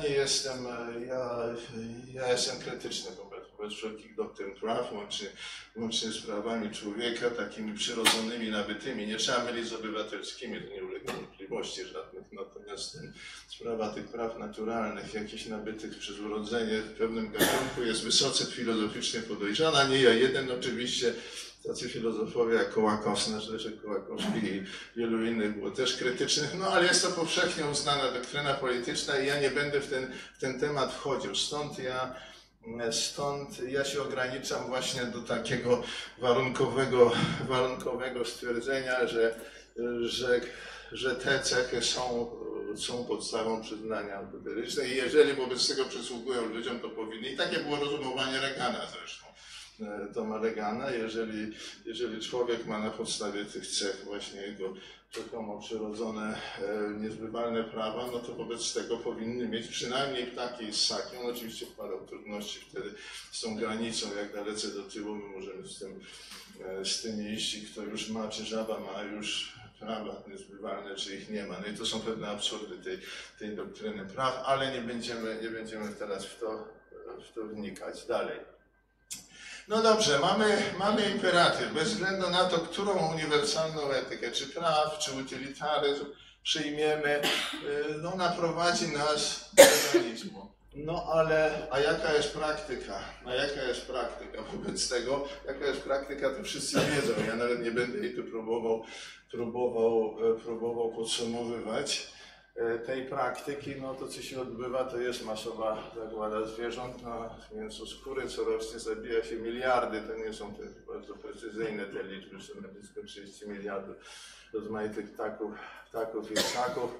jestem krytyczny wobec wszelkich doktryn praw, łącznie z prawami człowieka, takimi przyrodzonymi, nabytymi. Nie trzeba mylić z obywatelskimi, to nie ulega wątpliwości żadnych. Natomiast sprawa tych praw naturalnych, jakichś nabytych przez urodzenie w pewnym gatunku jest wysoce filozoficznie podejrzana. Nie ja jeden oczywiście. Tacy filozofowie jak Kołakowski, Leszek Kołakowski i wielu innych było też krytycznych, no ale jest to powszechnie uznana doktryna polityczna i ja nie będę w ten temat wchodził. Stąd ja się ograniczam właśnie do takiego warunkowego stwierdzenia, że te cechy są podstawą przyznania autotelicznej i jeżeli wobec tego przysługują ludziom, to powinni. I takie było rozumowanie Reagana zresztą. Toma Reagana, jeżeli człowiek ma na podstawie tych cech właśnie jego rzekomo przyrodzone, niezbywalne prawa, no to wobec tego powinny mieć przynajmniej ptaki i ssaki. On oczywiście wpadał w trudności wtedy z tą granicą, jak dalece do tyłu my możemy z tym iść i kto już ma, czy żaba ma już prawa niezbywalne, czy ich nie ma. No i to są pewne absurdy tej doktryny praw, ale nie będziemy teraz w to wnikać dalej. No dobrze, mamy imperatyw. Bez względu na to, którą uniwersalną etykę, czy praw, czy utylitaryzm przyjmiemy, no naprowadzi nas do veganizmu. No ale, a jaka jest praktyka? A jaka jest praktyka wobec tego? Jaka jest praktyka, to wszyscy wiedzą. Ja nawet nie będę jej tu próbował podsumowywać tej praktyki. No to, co się odbywa, to jest masowa zagłada zwierząt. No, mięsoskóry corocznie zabija się miliardy. To nie są te bardzo precyzyjne te liczby, są na blisko 30 miliardów rozmaitych ptaków i ssaków.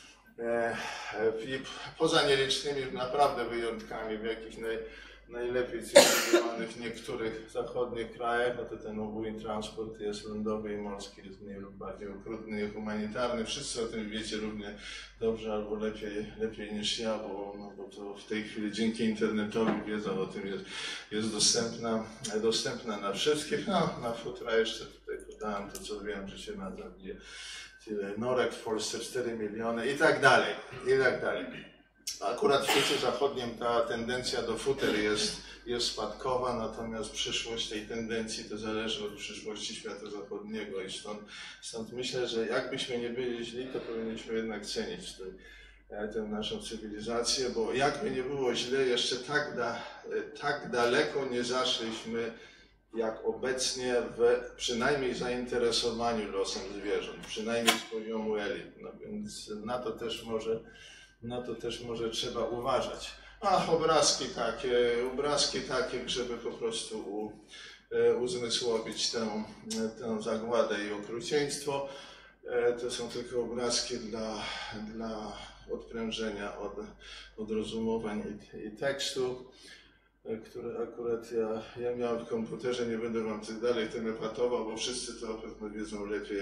I poza nielicznymi naprawdę wyjątkami w jakichś najlepiej cywilizowanych niektórych zachodnich krajach, no to ten ubój transport jest lądowy i morski, jest mniej lub bardziej okrutny i humanitarny. Wszyscy o tym wiecie równie dobrze albo lepiej niż ja, bo to w tej chwili dzięki internetowi wiedza o tym jest dostępna na wszystkich. No, na futra jeszcze tutaj podałem to, co wiem, że się na zabije tyle norek w Polsce, 4 miliony i tak dalej, i tak dalej. Akurat w świecie zachodnim ta tendencja do futer jest spadkowa, natomiast przyszłość tej tendencji to zależy od przyszłości świata zachodniego i stąd myślę, że jakbyśmy nie byli źli, to powinniśmy jednak cenić tę naszą cywilizację, bo jakby nie było źle, jeszcze tak daleko nie zaszliśmy jak obecnie przynajmniej zainteresowaniu losem zwierząt, przynajmniej z poziomu elit. No więc na to też może trzeba uważać. Obrazki takie, żeby po prostu uzmysłowić tę zagładę i okrucieństwo. To są tylko obrazki dla odprężenia od rozumowań i tekstu, które akurat ja miałem w komputerze, nie będę wam dalej tym epatował, bo wszyscy to pewno wiedzą lepiej,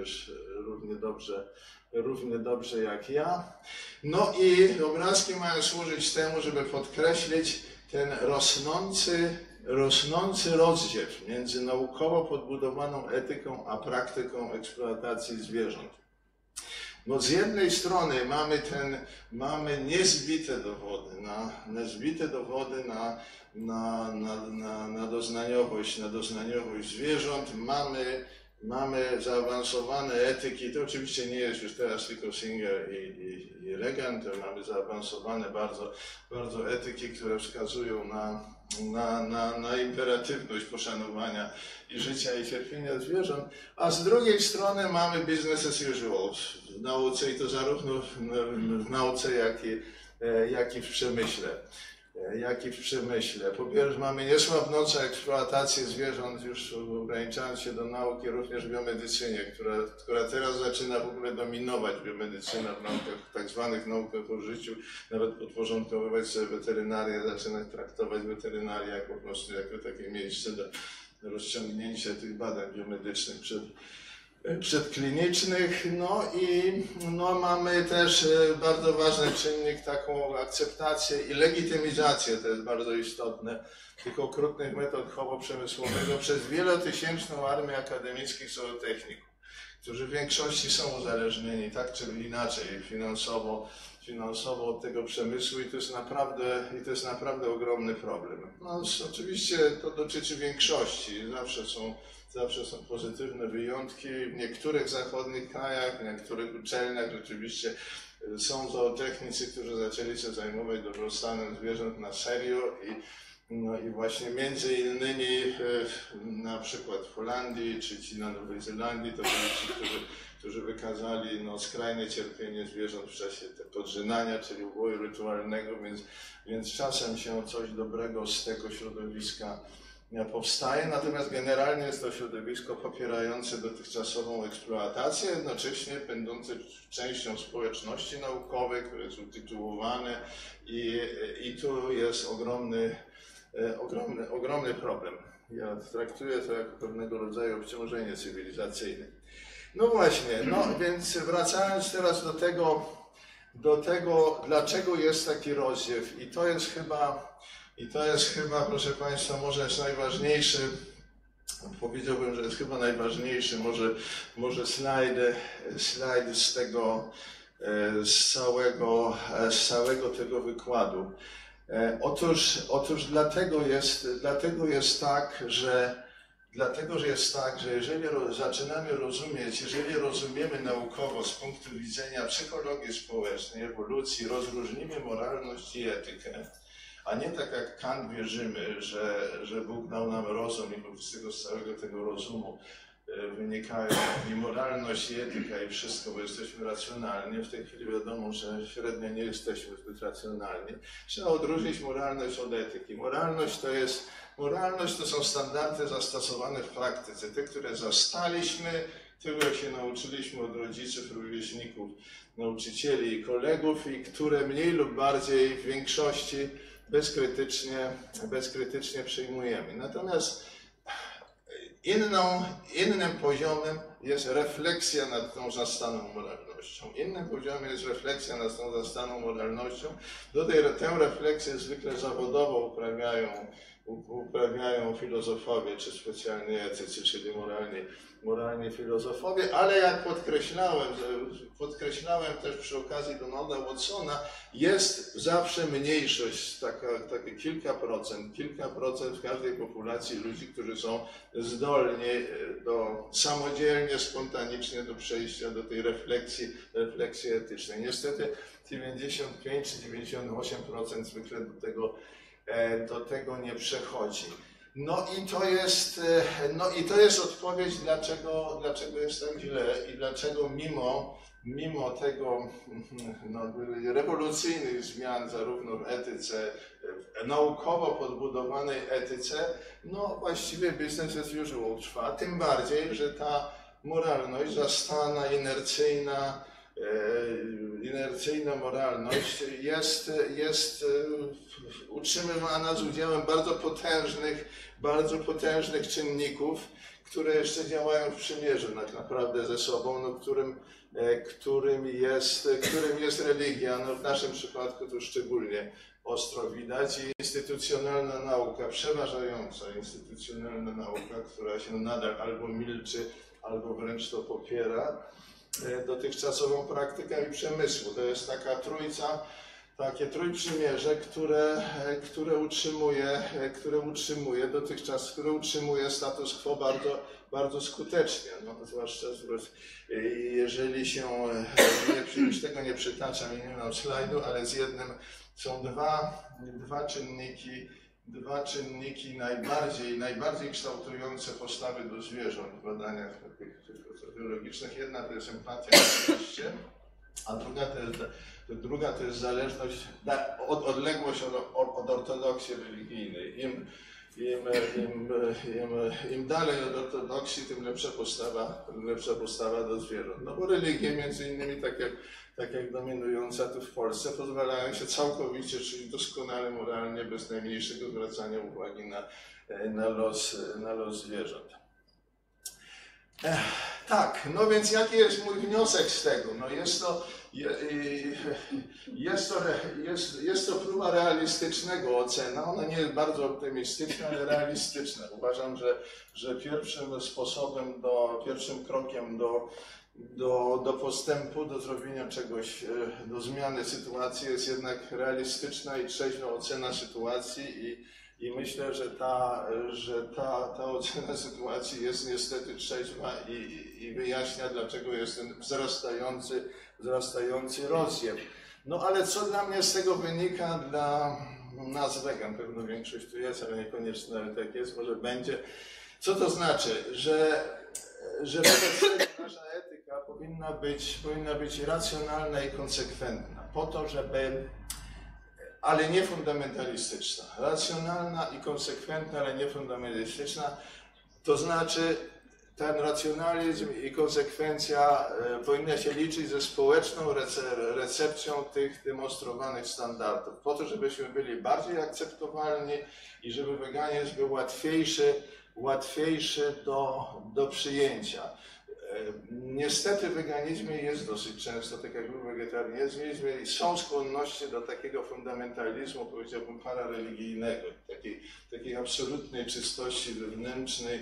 równie dobrze jak ja. No i obrazki mają służyć temu, żeby podkreślić ten rosnący rozdziew między naukowo podbudowaną etyką a praktyką eksploatacji zwierząt. No z jednej strony mamy niezbite dowody na doznaniowość zwierząt, mamy zaawansowane etyki, to oczywiście nie jest już teraz tylko Singer i Regan, to mamy zaawansowane bardzo etyki, które wskazują na imperatywność poszanowania i życia i cierpienia zwierząt, a z drugiej strony mamy business as usual w nauce i to zarówno w nauce, jak i w przemyśle. Po pierwsze mamy niesłabnącą eksploatację zwierząt, już ograniczając się do nauki również w biomedycynie, która teraz zaczyna w ogóle dominować biomedycynę w naukach, tak zwanych naukach o życiu, nawet podporządkowywać sobie weterynarię, zaczynać traktować weterynarię jako po prostu jako takie miejsce do rozciągnięcia tych badań biomedycznych przedklinicznych. No i mamy też bardzo ważny czynnik, taką akceptację i legitymizację, to jest bardzo istotne, tych okrutnych metod chowu przemysłowego przez wielotysięczną armię akademickich zootechników, którzy w większości są uzależnieni tak czy inaczej finansowo od tego przemysłu i to jest naprawdę ogromny problem. No, oczywiście to dotyczy większości, zawsze są pozytywne wyjątki. W niektórych zachodnich krajach, w niektórych uczelniach rzeczywiście są zootechnicy, którzy zaczęli się zajmować dobrostanem zwierząt na serio i właśnie między innymi na przykład w Holandii czy ci na Nowej Zelandii to byli ci, którzy wykazali skrajne cierpienie zwierząt w czasie podrzynania, czyli uboju rytualnego, więc czasem się coś dobrego z tego środowiska powstaje, natomiast generalnie jest to środowisko popierające dotychczasową eksploatację, jednocześnie będące częścią społeczności naukowej, które jest utytułowane i tu jest ogromny problem. Ja traktuję to jako pewnego rodzaju obciążenie cywilizacyjne. No właśnie, więc wracając teraz do tego, dlaczego jest taki rozdziew i to jest chyba, proszę Państwa, może jest najważniejszy, powiedziałbym, że jest chyba najważniejszy, może slajd z całego tego wykładu. Otóż dlatego jest tak, że Dlatego, że jest tak, że jeżeli zaczynamy rozumieć, jeżeli rozumiemy naukowo z punktu widzenia psychologii społecznej, ewolucji, rozróżnimy moralność i etykę, a nie tak jak Kant wierzymy, że Bóg dał nam rozum i z całego tego rozumu wynikają i moralność, i etyka, i wszystko, bo jesteśmy racjonalni. W tej chwili wiadomo, że średnio nie jesteśmy zbyt racjonalni. Trzeba odróżnić moralność od etyki. Moralność to są standardy zastosowane w praktyce, te, które zastaliśmy, tego się nauczyliśmy od rodziców, rówieśników, nauczycieli i kolegów i które mniej lub bardziej w większości bezkrytycznie przyjmujemy. Natomiast innym poziomem jest refleksja nad tą zastaną moralnością. Innym poziomem jest refleksja nad tą zastaną moralnością. Tę refleksję zwykle zawodowo uprawiają filozofowie, czy specjalnie etycy, czyli moralni filozofowie, ale jak podkreślałem też przy okazji Donalda Watsona, jest zawsze mniejszość, takie kilka procent w każdej populacji ludzi, którzy są zdolni samodzielnie, spontanicznie do przejścia do tej refleksji etycznej. Niestety 95 czy 98% zwykle do tego nie przechodzi. No i to jest odpowiedź, dlaczego jest tak źle i dlaczego mimo tego rewolucyjnych zmian zarówno w etyce, naukowo podbudowanej etyce, właściwie business as usual trwa. Tym bardziej, że ta moralność zastana, inercyjna moralność jest utrzymywana z udziałem bardzo potężnych czynników, które jeszcze działają w przymierzu tak naprawdę ze sobą, którym jest religia. W naszym przypadku to szczególnie ostro widać i instytucjonalna nauka, przeważająca instytucjonalna nauka, która się nadal albo milczy, albo wręcz to popiera, dotychczasową praktykę i przemysłu. To jest taka takie trójprzymierze, które utrzymuje status quo bardzo skutecznie. Zwłaszcza jeżeli już tego nie przytaczam i nie mam slajdu, ale są dwa czynniki najbardziej kształtujące postawy do zwierząt w badaniach biologicznych. Jedna to jest empatia oczywiście, a druga to jest zależność, odległość od ortodoksji religijnej. Im dalej od ortodoksji, tym lepsza postawa do zwierząt. Bo religie między innymi, tak jak dominująca tu w Polsce, pozwalają się całkowicie, czyli doskonale moralnie, bez najmniejszego zwracania uwagi na los zwierząt. Tak, więc jaki jest mój wniosek z tego? Jest to próba realistycznego ocena, ona nie jest bardzo optymistyczna, ale realistyczna. Uważam, że pierwszym krokiem do postępu, do zrobienia czegoś, do zmiany sytuacji jest jednak realistyczna i trzeźwa ocena sytuacji i myślę, że ta ocena sytuacji jest niestety trzeźwa i wyjaśnia, dlaczego jest ten wzrastający rozjeb. Ale co dla mnie z tego wynika, dla nas wegan, pewno większość tu jest, ale niekoniecznie nawet tak jest, może będzie. Co to znaczy? Że wobec tego nasza etyka powinna być racjonalna i konsekwentna, po to, ale nie fundamentalistyczna. Racjonalna i konsekwentna, ale nie fundamentalistyczna. To znaczy, ten racjonalizm i konsekwencja powinna się liczyć ze społeczną recepcją tych demonstrowanych standardów, po to, żebyśmy byli bardziej akceptowalni i żeby weganizm był łatwiejszy do przyjęcia. Niestety w weganizmie jest dosyć często, tak jak w wegetarianizmie, są skłonności do takiego fundamentalizmu, powiedziałbym, parareligijnego, takiej absolutnej czystości wewnętrznej,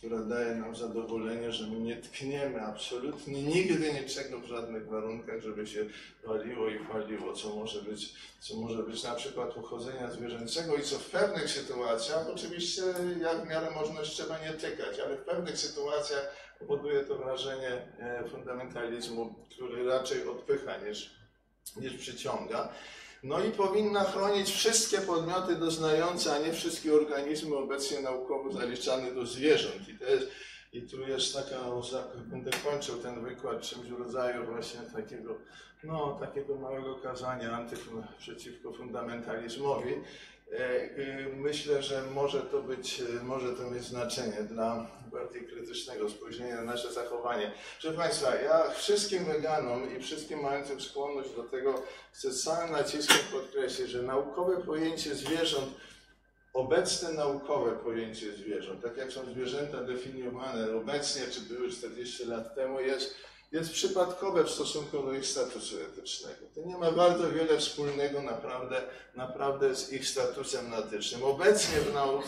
która daje nam zadowolenie, że my nie tkniemy absolutnie nigdy niczego w żadnych warunkach, żeby się paliło i paliło, co może być na przykład pochodzenia zwierzęcego i co w pewnych sytuacjach, oczywiście jak w miarę możliwości trzeba nie tykać, ale w pewnych sytuacjach powoduje to wrażenie fundamentalizmu, który raczej odpycha niż przyciąga. No i powinna chronić wszystkie podmioty doznające, a nie wszystkie organizmy obecnie naukowo zaliczane do zwierząt. I tu jest taka, będę kończył ten wykład czymś w rodzaju właśnie takiego małego kazania przeciwko fundamentalizmowi. Myślę, że może to mieć znaczenie dla bardziej krytycznego spojrzenia na nasze zachowanie. Proszę Państwa, ja wszystkim weganom i wszystkim mającym skłonność do tego chcę z całym naciskiem podkreślić, że naukowe pojęcie zwierząt, obecne naukowe pojęcie zwierząt, tak jak są zwierzęta definiowane obecnie, czy były 40 lat temu, jest przypadkowe w stosunku do ich statusu etycznego. To nie ma bardzo wiele wspólnego naprawdę z ich statusem etycznym. Obecnie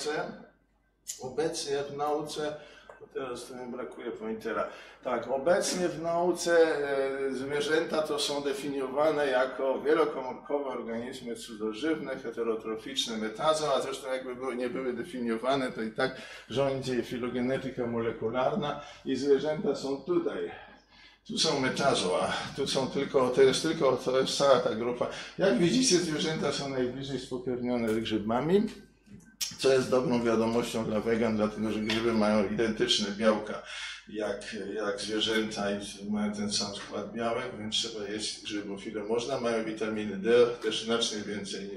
w nauce, bo teraz tu mi brakuje pointera, tak, obecnie w nauce zwierzęta to są definiowane jako wielokomórkowe organizmy cudzożywne, heterotroficzne, metazo, a zresztą jakby nie były definiowane, to i tak rządzi filogenetyka molekularna i zwierzęta są tutaj. Tu są metazoa, to jest cała ta grupa. Jak widzicie, zwierzęta są najbliżej spokrewnione z grzybami, co jest dobrą wiadomością dla wegan, dlatego że grzyby mają identyczne białka jak zwierzęta i mają ten sam skład białek, więc trzeba jeść grzybów ile można. Mają witaminy D, też znacznie więcej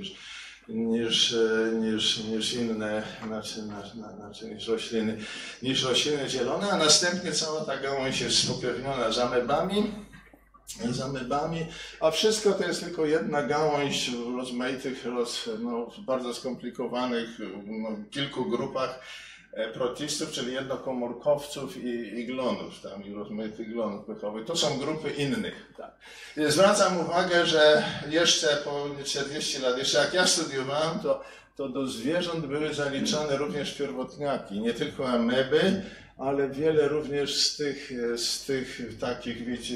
niż inne, niż rośliny zielone, a następnie cała ta gałąź jest spokrewniona z amebami, a wszystko to jest tylko jedna gałąź w rozmaitych, bardzo skomplikowanych kilku grupach protistów, czyli jednokomórkowców i glonów, i rozmaitych glonów pychowych. To są grupy innych. Tak. Zwracam uwagę, że jeszcze po 40 lat, jeszcze jak ja studiowałem, to do zwierząt były zaliczane również pierwotniaki, nie tylko ameby, ale wiele również z tych takich, wiecie,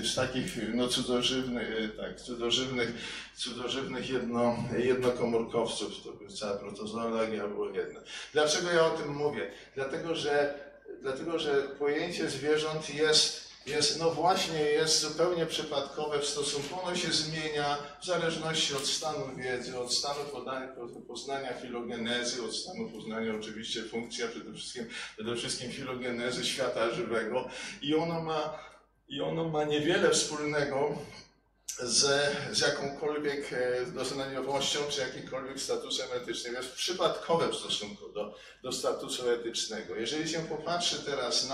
cudzożywnych jednokomórkowców, to by cała protozoologia była jedna. Dlaczego ja o tym mówię? Dlatego, że pojęcie zwierząt jest zupełnie przypadkowe w stosunku, ono się zmienia w zależności od stanu wiedzy, od stanu poznania filogenezy, od stanu poznania oczywiście funkcji, a przede wszystkim filogenezy świata żywego i ono ma niewiele wspólnego z jakąkolwiek doznaniowością czy jakimkolwiek statusem etycznym. Jest przypadkowe w stosunku do statusu etycznego. Jeżeli się popatrzy teraz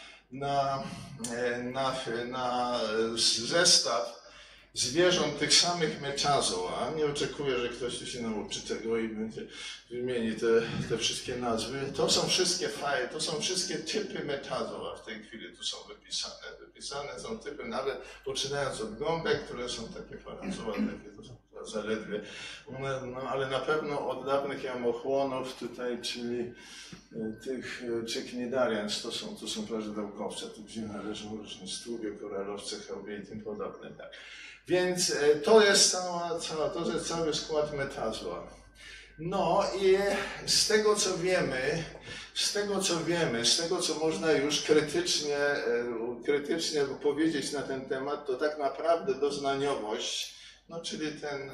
na zestaw zwierząt tych samych metazoa, nie oczekuję, że ktoś tu się nauczy tego i będzie wymieni te wszystkie nazwy, to są wszystkie typy metazoa w tej chwili tu są wypisane. Wypisane są typy nawet poczynając od gąbek, które są takie parazoa, takie to są zaledwie, ale na pewno od dawnych jamochłonów tutaj, czyli tych Cichnidarians, to są prażydełkowce, tu gdzie należą różne stługie, koralowce, chałbie i tym podobne. Tak. Więc to jest cały skład metazoa. No i z tego co można już krytycznie powiedzieć na ten temat, to tak naprawdę doznaniowość, czyli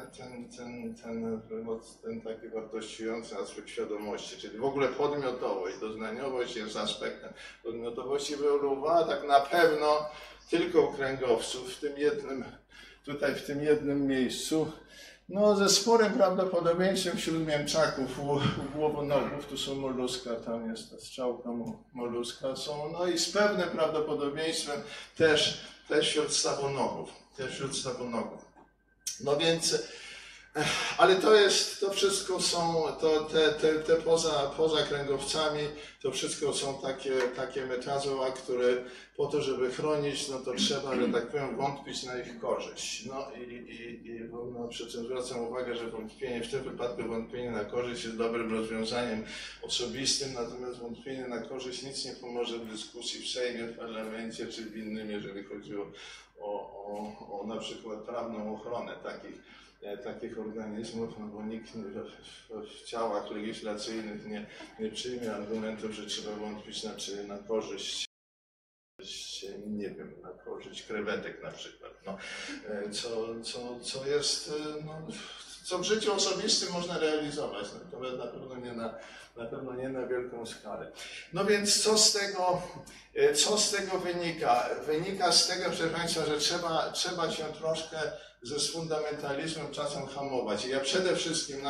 ten taki wartościujący aspekt świadomości, czyli w ogóle podmiotowość, doznaniowość jest aspektem podmiotowości, wyewoluowała tak na pewno tylko u kręgowców, w tym jednym miejscu, ze sporym prawdopodobieństwem wśród mięczaków, u głowonogów, tu są moluska, tam jest ta strzałka moluska, i z pewnym prawdopodobieństwem też wśród stawonogów. No więc Ale to wszystko są, te poza kręgowcami, to wszystko są takie metazoa, które po to, żeby chronić, no to trzeba, że tak powiem, wątpić na ich korzyść. No no, przy czym zwracam uwagę, że wątpienie, w tym wypadku wątpienie na korzyść jest dobrym rozwiązaniem osobistym, natomiast wątpienie na korzyść nic nie pomoże w dyskusji w Sejmie, w parlamencie czy w innym, jeżeli chodzi o na przykład prawną ochronę takich organizmów, no bo nikt w ciałach legislacyjnych nie przyjmie argumentów, że trzeba wątpić na korzyść, nie wiem, na korzyść krewetek na przykład, no, co jest, no, co w życiu osobistym można realizować, natomiast na pewno nie na wielką skalę. No więc co z tego wynika? Wynika z tego, proszę Państwa, że trzeba się troszkę ze fundamentalizmem czasem hamować. I ja przede wszystkim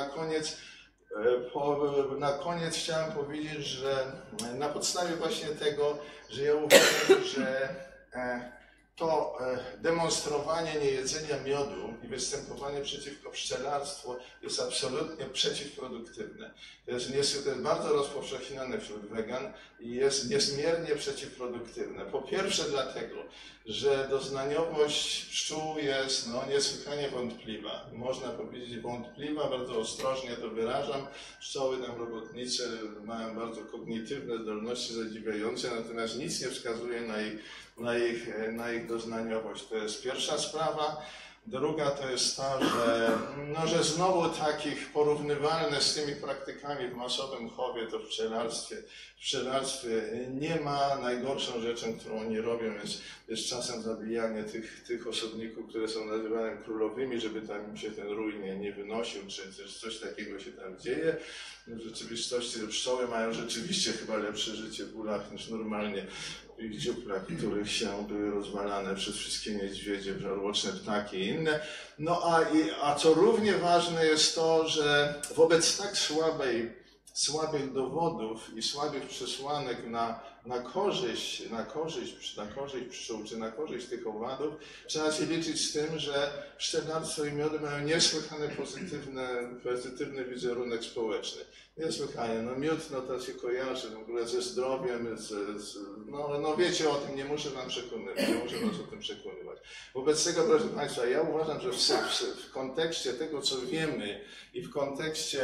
na koniec chciałem powiedzieć, że na podstawie właśnie tego, że ja uważam, że to demonstrowanie niejedzenia miodu i występowanie przeciwko pszczelarstwu jest absolutnie przeciwproduktywne. To jest bardzo rozpowszechnione wśród wegan i jest niezmiernie przeciwproduktywne. Po pierwsze dlatego, że doznaniowość pszczół jest niesłychanie wątpliwa. Można powiedzieć wątpliwa, bardzo ostrożnie to wyrażam. Pszczoły tam robotnicze mają bardzo kognitywne zdolności zadziwiające, natomiast nic nie wskazuje na ich doznaniowość. To jest pierwsza sprawa. Druga to jest ta, że znowu takich porównywalne z tymi praktykami w masowym chowie, to w pszczelarstwie nie ma. Najgorszą rzeczą, którą oni robią, jest czasem zabijanie tych osobników, które są nazywane królowymi, żeby tam im się ten rój nie wynosił, czy coś takiego się tam dzieje. W rzeczywistości pszczoły mają rzeczywiście chyba lepsze życie w ulach niż normalnie ich dziuplach, których się były rozwalane przez wszystkie niedźwiedzie, żarłoczne ptaki i inne. No a co równie ważne jest to, że wobec tak słabych dowodów i słabych przesłanek na korzyść pszczół, czy na korzyść tych owadów, trzeba się liczyć z tym, że pszczelarstwo i miody mają niesłychany pozytywny wizerunek społeczny. Niesłychanie. No miód, to się kojarzy w ogóle ze zdrowiem, no wiecie o tym, nie muszę was o tym przekonywać. Wobec tego, proszę Państwa, ja uważam, że w kontekście tego, co wiemy i w kontekście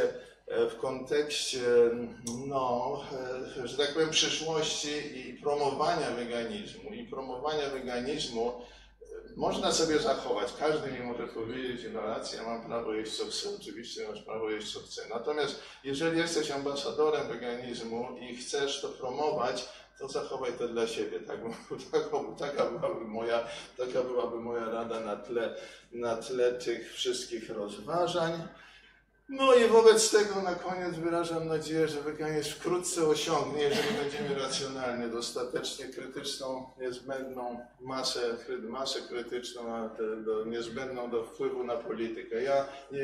że tak powiem, przyszłości i promowania weganizmu, można sobie zachować. Każdy mi może powiedzieć, ja mam prawo jeść co chcę, oczywiście masz prawo jeść co chcę. Natomiast jeżeli jesteś ambasadorem weganizmu i chcesz to promować, to zachowaj to dla siebie. Taka byłaby moja rada na tle tych wszystkich rozważań. No i wobec tego na koniec wyrażam nadzieję, że weganizm wkrótce osiągnie, jeżeli będziemy racjonalnie, dostatecznie krytyczną, niezbędną masę krytyczną, niezbędną do wpływu na politykę. Ja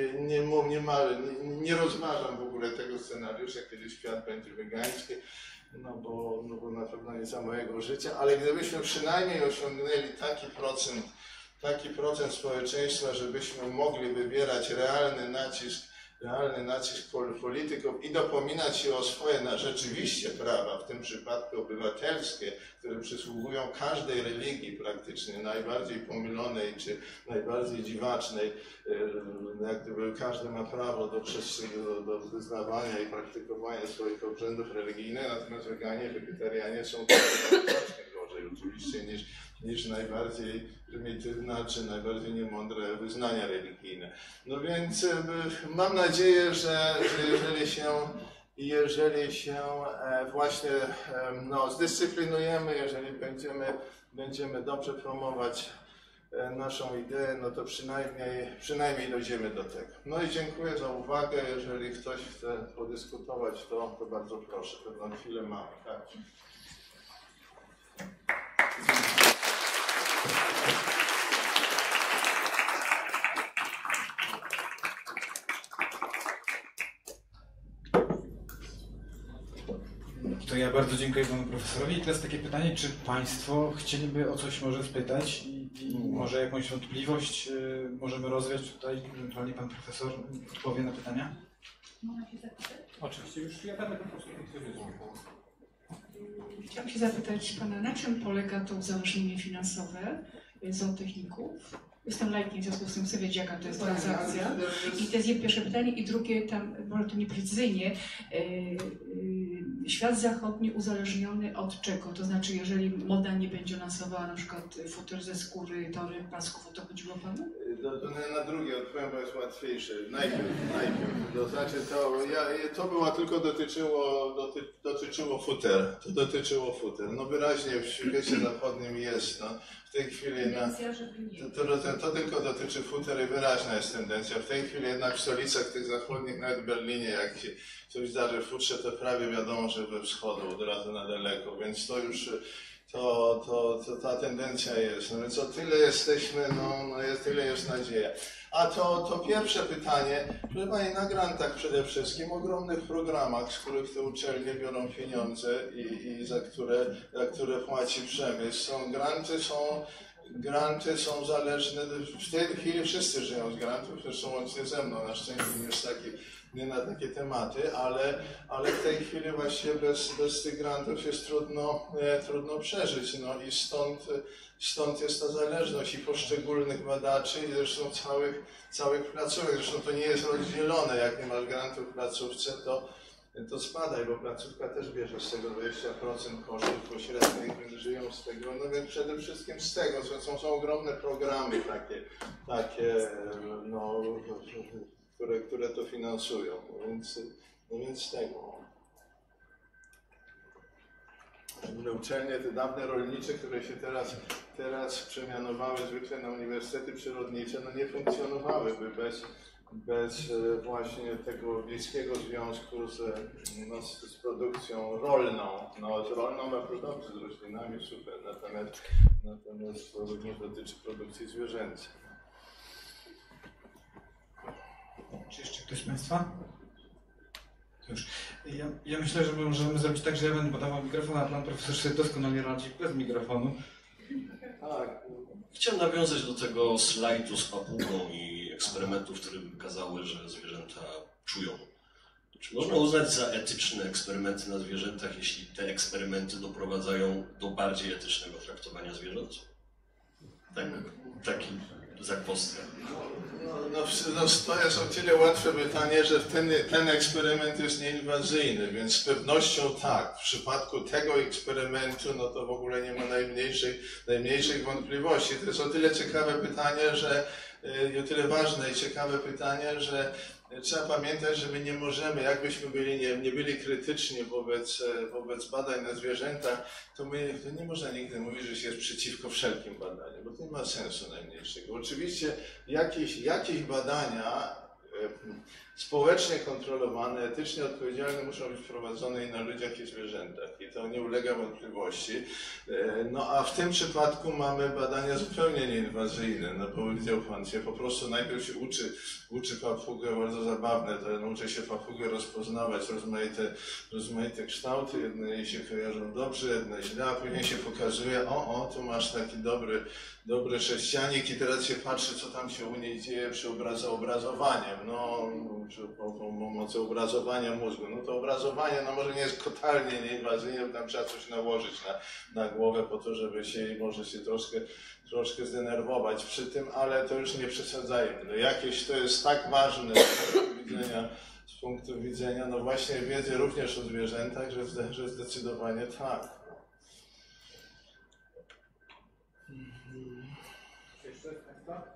nie rozważam w ogóle tego scenariusza, kiedy świat będzie wegański, no bo na pewno nie za mojego życia, ale gdybyśmy przynajmniej osiągnęli taki procent społeczeństwa, żebyśmy mogli wywierać realny nacisk polityków i dopominać się o swoje rzeczywiście prawa, w tym przypadku obywatelskie, które przysługują każdej religii praktycznie, najbardziej pomylonej czy najbardziej dziwacznej, jak gdyby każdy ma prawo do wyznawania i praktykowania swoich obrzędów religijnych, natomiast weganie, wegetarianie są znacznie gorzej oczywiście niż najbardziej prymitywna czy najbardziej niemądre wyznania religijne. No więc mam nadzieję, że jeżeli się właśnie zdyscyplinujemy, jeżeli będziemy dobrze promować naszą ideę, no to przynajmniej dojdziemy do tego. No i dziękuję za uwagę. Jeżeli ktoś chce podyskutować, to bardzo proszę. Pewną chwilę mamy. Tak? To ja bardzo dziękuję panu profesorowi. I teraz takie pytanie, czy państwo chcieliby o coś może spytać i może jakąś wątpliwość możemy rozwiać tutaj, ewentualnie pan profesor odpowie na pytania? Można się zapytać? Oczywiście, już ja będę po prostu odpowiedział. Chciałam się zapytać pana, na czym polega to uzależnienie finansowe zootechników? Jestem laikiem, w związku z tym chcę wiedzieć, jaka to jest transakcja. I to jest pierwsze pytanie. I drugie, tam może to nieprecyzyjnie, świat zachodni uzależniony od czego? To znaczy, jeżeli moda nie będzie lansowała na przykład futer ze skóry, tory, pasków, o to chodziło panu? To na drugie odpowiem, bo jest łatwiejsze. Najpierw. To znaczy, to było tylko dotyczyło futer. To dotyczyło futer. No wyraźnie w świecie zachodnim jest, no. W tej chwili to tylko dotyczy futer i wyraźna jest tendencja. W tej chwili jednak w stolicach tych zachodnich, nawet w Berlinie, jak się coś zdarzy w futrze, to prawie wiadomo, że we wschodu od razu na daleko, więc to już ta tendencja jest. No więc o tyle jesteśmy, tyle jest nadzieja. A to pierwsze pytanie, proszę Pani, na grantach przede wszystkim, ogromnych programach, z których te uczelnie biorą pieniądze i za które płaci przemysł. Granty są zależne, w tej chwili wszyscy żyją z grantów, zresztą łącznie ze mną, na szczęście nie na takie tematy, ale w tej chwili właściwie bez tych grantów jest trudno przeżyć, no i stąd jest ta zależność i poszczególnych badaczy i zresztą całych placówek, zresztą to nie jest rozdzielone, jak nie masz grantów w placówce, to spadaj, bo placówka też bierze z tego 20% kosztów pośrednich, więc żyją z tego, no więc przede wszystkim z tego, są ogromne programy takie które to finansują, więc z tego. Uczelnie te dawne rolnicze, które się teraz przemianowały zwykle na uniwersytety przyrodnicze, no nie funkcjonowałyby bez właśnie tego bliskiego związku z produkcją rolną. No, z rolną bardzo dobrze, z roślinami super, natomiast to również dotyczy produkcji zwierzęcej. Czy jeszcze ktoś z Państwa? Już. Ja myślę, że możemy zrobić tak, że ja będę podawał mikrofon, a pan profesor sobie doskonale radzi bez mikrofonu. Tak. Chciałem nawiązać do tego slajdu z papugą i eksperymentów, które wykazały, że zwierzęta czują. Czy można uznać za etyczne eksperymenty na zwierzętach, jeśli te eksperymenty doprowadzają do bardziej etycznego traktowania zwierząt? Taki zagwozdka. To jest o tyle łatwe pytanie, że ten eksperyment jest nieinwazyjny, więc z pewnością tak. W przypadku tego eksperymentu, no to w ogóle nie ma najmniejszych wątpliwości. To jest o tyle ciekawe pytanie, o tyle ważne i ciekawe pytanie, że trzeba pamiętać, że my nie możemy, jakbyśmy nie byli krytyczni wobec badań na zwierzętach, to nie można nigdy mówić, że się jest przeciwko wszelkim badaniom, bo to nie ma sensu najmniejszego. Oczywiście jakieś badania społecznie kontrolowane, etycznie odpowiedzialne muszą być prowadzone i na ludziach i zwierzętach i to nie ulega wątpliwości. No a w tym przypadku mamy badania zupełnie nieinwazyjne, no bo widział Pan się po prostu najpierw się uczy papugę, bardzo zabawne, to uczy się papugę rozpoznawać rozmaite kształty, jedne jej się kojarzą dobrze, jedne źle, a później się pokazuje, tu masz taki dobry sześcianik i teraz się patrzy, co tam się u niej dzieje przy obrazowaniem, przy pomocy obrazowania mózgu. No to obrazowanie, może nie jest totalnie nieinwazyjne, tam trzeba coś nałożyć na głowę po to, żeby może się troszkę zdenerwować przy tym, ale to już nie przesadzajmy. No jakieś to jest tak ważne z punktu widzenia, no właśnie wiedzy również o zwierzętach, że zdecydowanie tak. Jeszcze Państwa?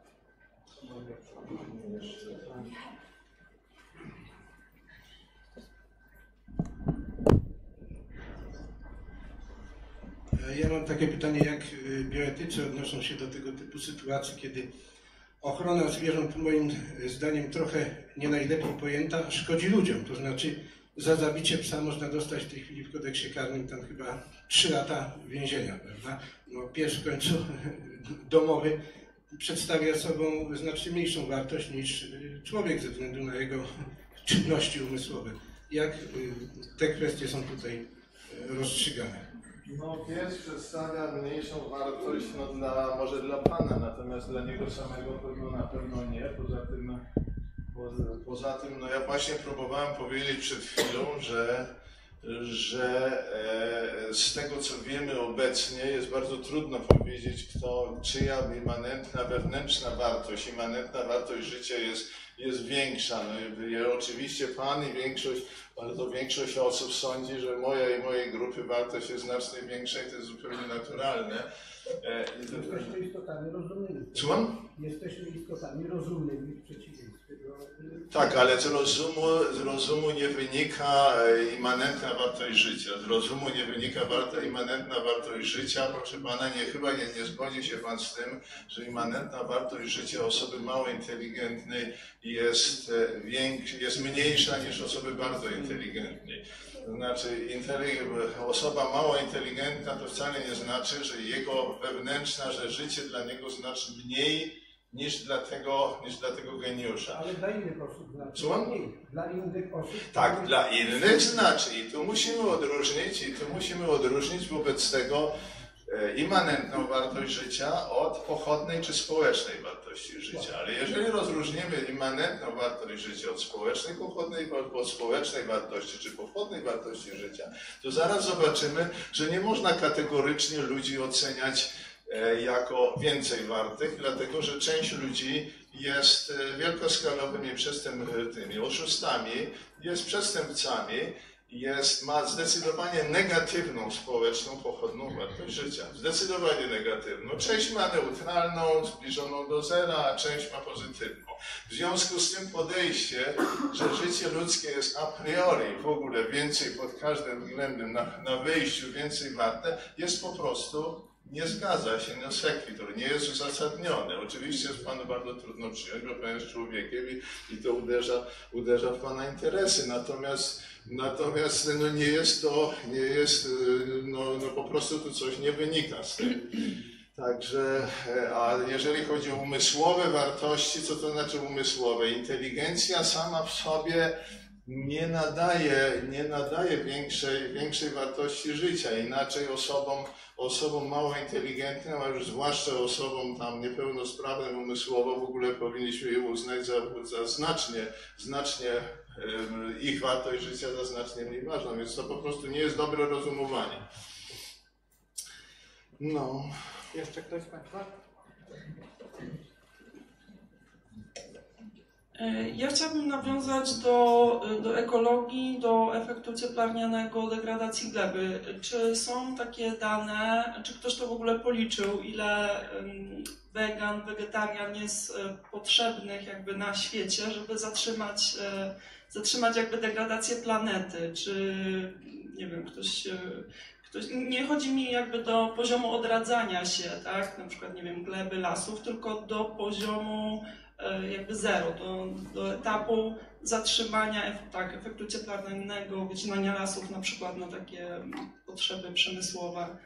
Ja mam takie pytanie, jak bioetycy odnoszą się do tego typu sytuacji, kiedy ochrona zwierząt, moim zdaniem trochę nie najlepiej pojęta, szkodzi ludziom. To znaczy za zabicie psa można dostać w tej chwili w kodeksie karnym tam chyba 3 lata więzienia, prawda? Pies w końcu domowy przedstawia sobą znacznie mniejszą wartość niż człowiek ze względu na jego czynności umysłowe. Jak te kwestie są tutaj rozstrzygane. No pies przedstawia mniejszą wartość może dla Pana, natomiast dla niego samego na pewno nie. Poza tym no ja właśnie próbowałem powiedzieć przed chwilą, że z tego co wiemy obecnie jest bardzo trudno powiedzieć, czyja immanentna wewnętrzna wartość, immanentna wartość życia jest większa. No, oczywiście Pan i większość osób sądzi, że moja i mojej grupy wartość jest znacznie większa i to jest zupełnie naturalne. Jesteśmy istotami rozumnymi. Słucham? Jesteśmy istotami rozumnymi w przeciwieństwie do... Tak, ale z rozumu nie wynika immanentna wartość życia. Z rozumu nie wynika immanentna wartość życia. Proszę Pana, chyba nie zgodzi się Pan z tym, że immanentna wartość życia osoby mało inteligentnej jest mniejsza niż osoby bardzo inteligentnej. To znaczy, osoba mało inteligentna to wcale nie znaczy, że jego że życie dla niego znaczy mniej niż dla tego geniusza. Ale dla innych osób znaczy Słucham? mniej. Dla innych osób... Tak, dla innych znaczy. I tu musimy odróżnić wobec tego immanentną wartość życia od pochodnej czy społecznej wartości życia. Ale jeżeli rozróżnimy immanentną wartość życia od społecznej, od społecznej wartości czy pochodnej wartości życia, to zaraz zobaczymy, że nie można kategorycznie ludzi oceniać jako więcej wartych, dlatego że część ludzi jest wielkoskalowymi tymi oszustami, jest przestępcami, ma zdecydowanie negatywną społeczną pochodną wartość życia. Zdecydowanie negatywną. Część ma neutralną, zbliżoną do zera, a część ma pozytywną. W związku z tym podejście, że życie ludzkie jest a priori w ogóle więcej pod każdym względem na wyjściu więcej warte, jest po prostu nie zgadza się, no sequitur, nie jest uzasadnione. Oczywiście jest Panu bardzo trudno przyjąć, bo Pan jest człowiekiem i to uderza w Pana interesy. Natomiast no nie jest po prostu tu coś nie wynika z tego. Także, a jeżeli chodzi o umysłowe wartości, co to znaczy umysłowe? Inteligencja sama w sobie nie nadaje większej wartości życia. Inaczej osobom mało inteligentnym, a już zwłaszcza osobom tam niepełnosprawnym umysłowo w ogóle powinniśmy je uznać za znacznie ich wartość życia za znacznie mniej ważną, więc to po prostu nie jest dobre rozumowanie. No. Jeszcze ktoś z Państwa? Ja chciałabym nawiązać do ekologii, do efektu cieplarnianego, degradacji gleby. Czy są takie dane, czy ktoś to w ogóle policzył, ile wegetarian jest potrzebnych jakby na świecie, żeby zatrzymać jakby degradację planety? Czy, nie wiem, nie chodzi mi jakby do poziomu odradzania się, tak, na przykład, nie wiem, gleby, lasów, tylko do poziomu jakby zero, do etapu zatrzymania efektu cieplarnianego, wycinania lasów na przykład na takie potrzeby przemysłowe.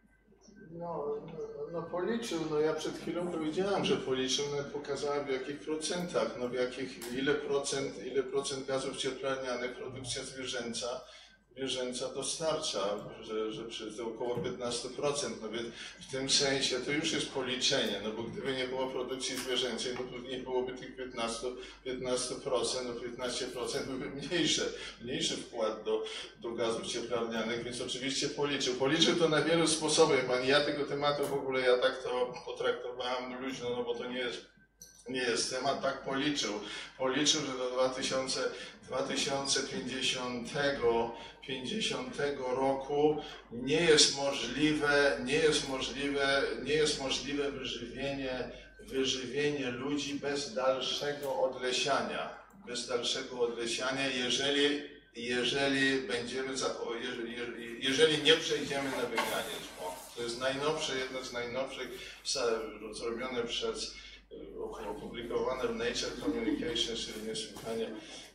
No policzył, no ja przed chwilą powiedziałem, że policzył, no pokazałem w jakich procentach, no ile procent gazów cieplarnianych produkcja zwierzęca dostarcza, że przez około 15%, no więc w tym sensie to już jest policzenie, no bo gdyby nie było produkcji zwierzęcej, no to nie byłoby tych 15%, no 15% byłby mniejszy wkład do gazów cieplarnianych, więc oczywiście policzył. Policzył to na wielu sposobach, ja tego tematu w ogóle, ja tak to potraktowałem luźno, no bo to nie jest temat, tak policzył. Policzył, że do 2050 roku nie jest możliwe wyżywienie ludzi bez dalszego odlesiania, jeżeli nie przejdziemy na weganizm. To jest jedno z najnowszych zrobione opublikowane w Nature Communications, czyli niesłychanie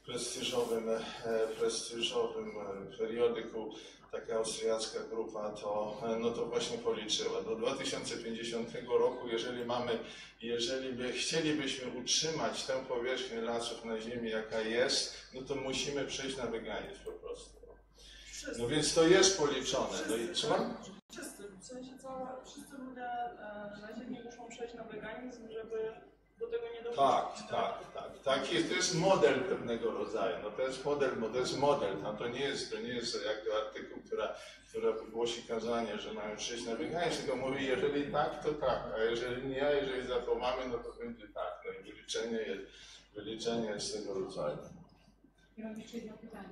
prestiżowym periodyku, taka austriacka grupa, to właśnie policzyła. Do 2050 roku, jeżeli chcielibyśmy utrzymać tę powierzchnię lasów na Ziemi, jaka jest, no to musimy przejść na weganizm po prostu. No więc to jest policzone. No i co? Wszyscy, w sensie wszyscy ludzie na ziemi muszą przejść na weganizm, żeby do tego nie dopuścić. Tak. To jest model pewnego rodzaju. No to jest model. No to nie jest jakby artykuł, która głosi kazanie, że mają przejść na weganizm, tylko mówi, jeżeli tak, to tak, a jeżeli nie, jeżeli zachowamy, no to będzie tak. No i wyliczenie jest tego rodzaju. Ja mam jeszcze jedno pytanie.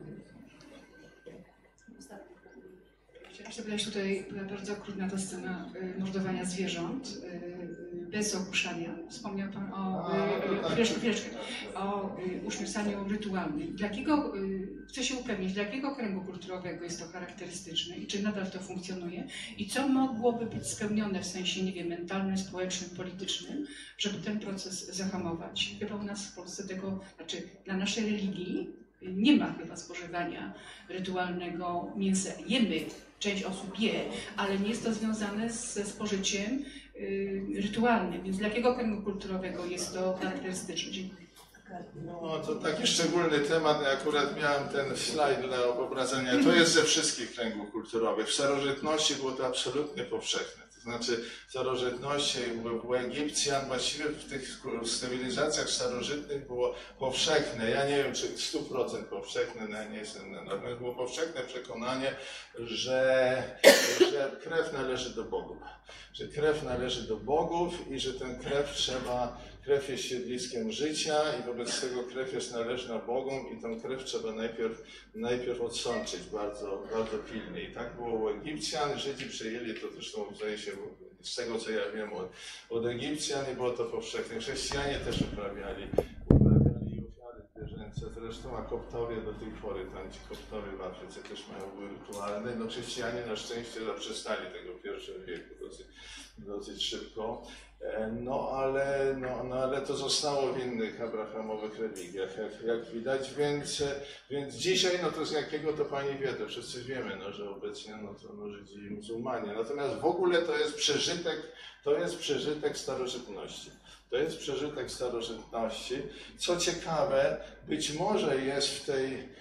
Chciałam zapytać, tutaj była bardzo okrutna ta scena mordowania zwierząt bez ogłuszania. Wspomniał Pan o chwileczkę, o uśmiercaniu rytualnym. Chcę się upewnić, dla jakiego kręgu kulturowego jest to charakterystyczne i czy nadal to funkcjonuje? I co mogłoby być spełnione w sensie, nie wiem, mentalnym, społecznym, politycznym, żeby ten proces zahamować? Chyba u nas w Polsce dla naszej religii nie ma chyba spożywania rytualnego mięsa. Jemy, część osób je, ale nie jest to związane ze spożyciem rytualnym. Więc dla jakiego kręgu kulturowego jest to charakterystyczne? Dziękuję. No to taki szczególny temat, ja akurat miałem ten slajd dla obrazowania. To jest ze wszystkich kręgów kulturowych. W starożytności było to absolutnie powszechne. To znaczy w starożytności u Egipcjan, właściwie w tych cywilizacjach starożytnych było powszechne, ja nie wiem czy 100% powszechne, no ja nie jestem, natomiast było powszechne przekonanie, że krew należy do bogów. Że krew należy do bogów i że tę krew jest siedliskiem życia i wobec tego krew jest należna Bogom i tę krew trzeba najpierw odsączyć bardzo, bardzo pilnie. I tak było u Egipcjan, Żydzi przejęli to zresztą zdaje się z tego co ja wiem od Egipcjan i było to powszechne. Chrześcijanie też uprawiali ofiary zwierzęce, zresztą a Koptowie do tej pory, tam ci Koptowie w Afryce też mają rytualne. No chrześcijanie na szczęście zaprzestali tego w pierwszym wieku dosyć szybko. No ale to zostało w innych abrahamowych religiach, jak widać, więc dzisiaj, no to z jakiego to pani wie, to wszyscy wiemy, no, że obecnie to Żydzi i muzułmanie. Natomiast w ogóle to jest przeżytek starożytności. To jest przeżytek starożytności. Co ciekawe, być może jest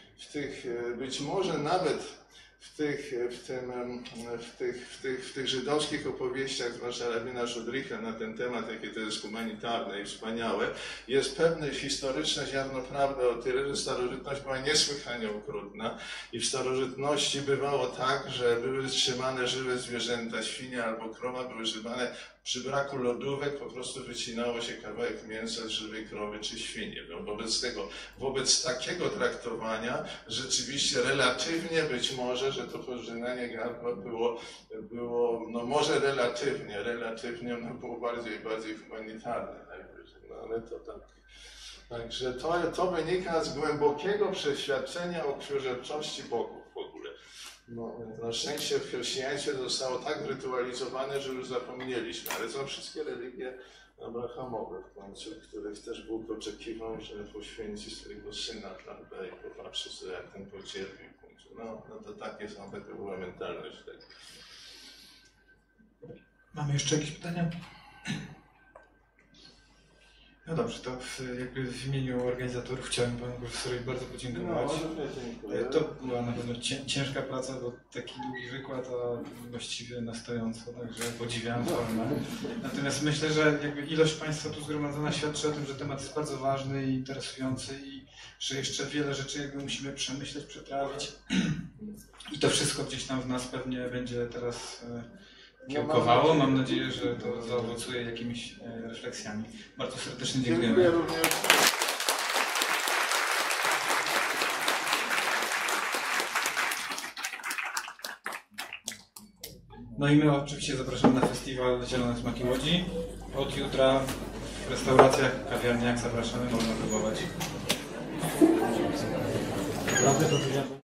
być może nawet w tych żydowskich opowieściach, zwłaszcza rabina Szudricha na ten temat, jakie to jest humanitarne i wspaniałe, jest pewne historyczne ziarno prawdy o tyle, że starożytność była niesłychanie okrutna i w starożytności bywało tak, że były trzymane żywe zwierzęta, świnie albo krowa były trzymane. Przy braku lodówek po prostu wycinało się kawałek mięsa z żywej krowy czy świni. No, wobec takiego traktowania rzeczywiście relatywnie być może, że to pożynanie gardła było no może relatywnie ono było bardziej humanitarne najwyżej. No ale to tak. Także to wynika z głębokiego przeświadczenia o krwiożerczości bogów w ogóle. No, na szczęście w chrześcijaństwie zostało tak rytualizowane, że już zapomnieliśmy, ale są wszystkie religie abrahamowe w końcu, których też Bóg oczekiwał, że poświęci swojego syna, prawda, i popatrzy sobie, jak ten pocierpi w końcu. No to takie są, taka była mentalność tego. Mamy jeszcze jakieś pytania? No dobrze, to jakby w imieniu organizatorów chciałem panu profesorowi bardzo podziękować. Dziękuję. To była na pewno ciężka praca, bo taki długi wykład, a właściwie na stojąco, także podziwiam formę. Natomiast myślę, że jakby ilość państwa tu zgromadzona świadczy o tym, że temat jest bardzo ważny i interesujący i że jeszcze wiele rzeczy jakby musimy przemyśleć, przetrawić. I to wszystko gdzieś tam w nas pewnie będzie teraz kiełkowało. Mam nadzieję, że to zaowocuje jakimiś refleksjami. Bardzo serdecznie dziękujemy. Dziękuję również. No i my oczywiście zapraszamy na festiwal Zielone Smaki Łodzi. Od jutra w restauracjach, kawiarniach zapraszamy, można próbować.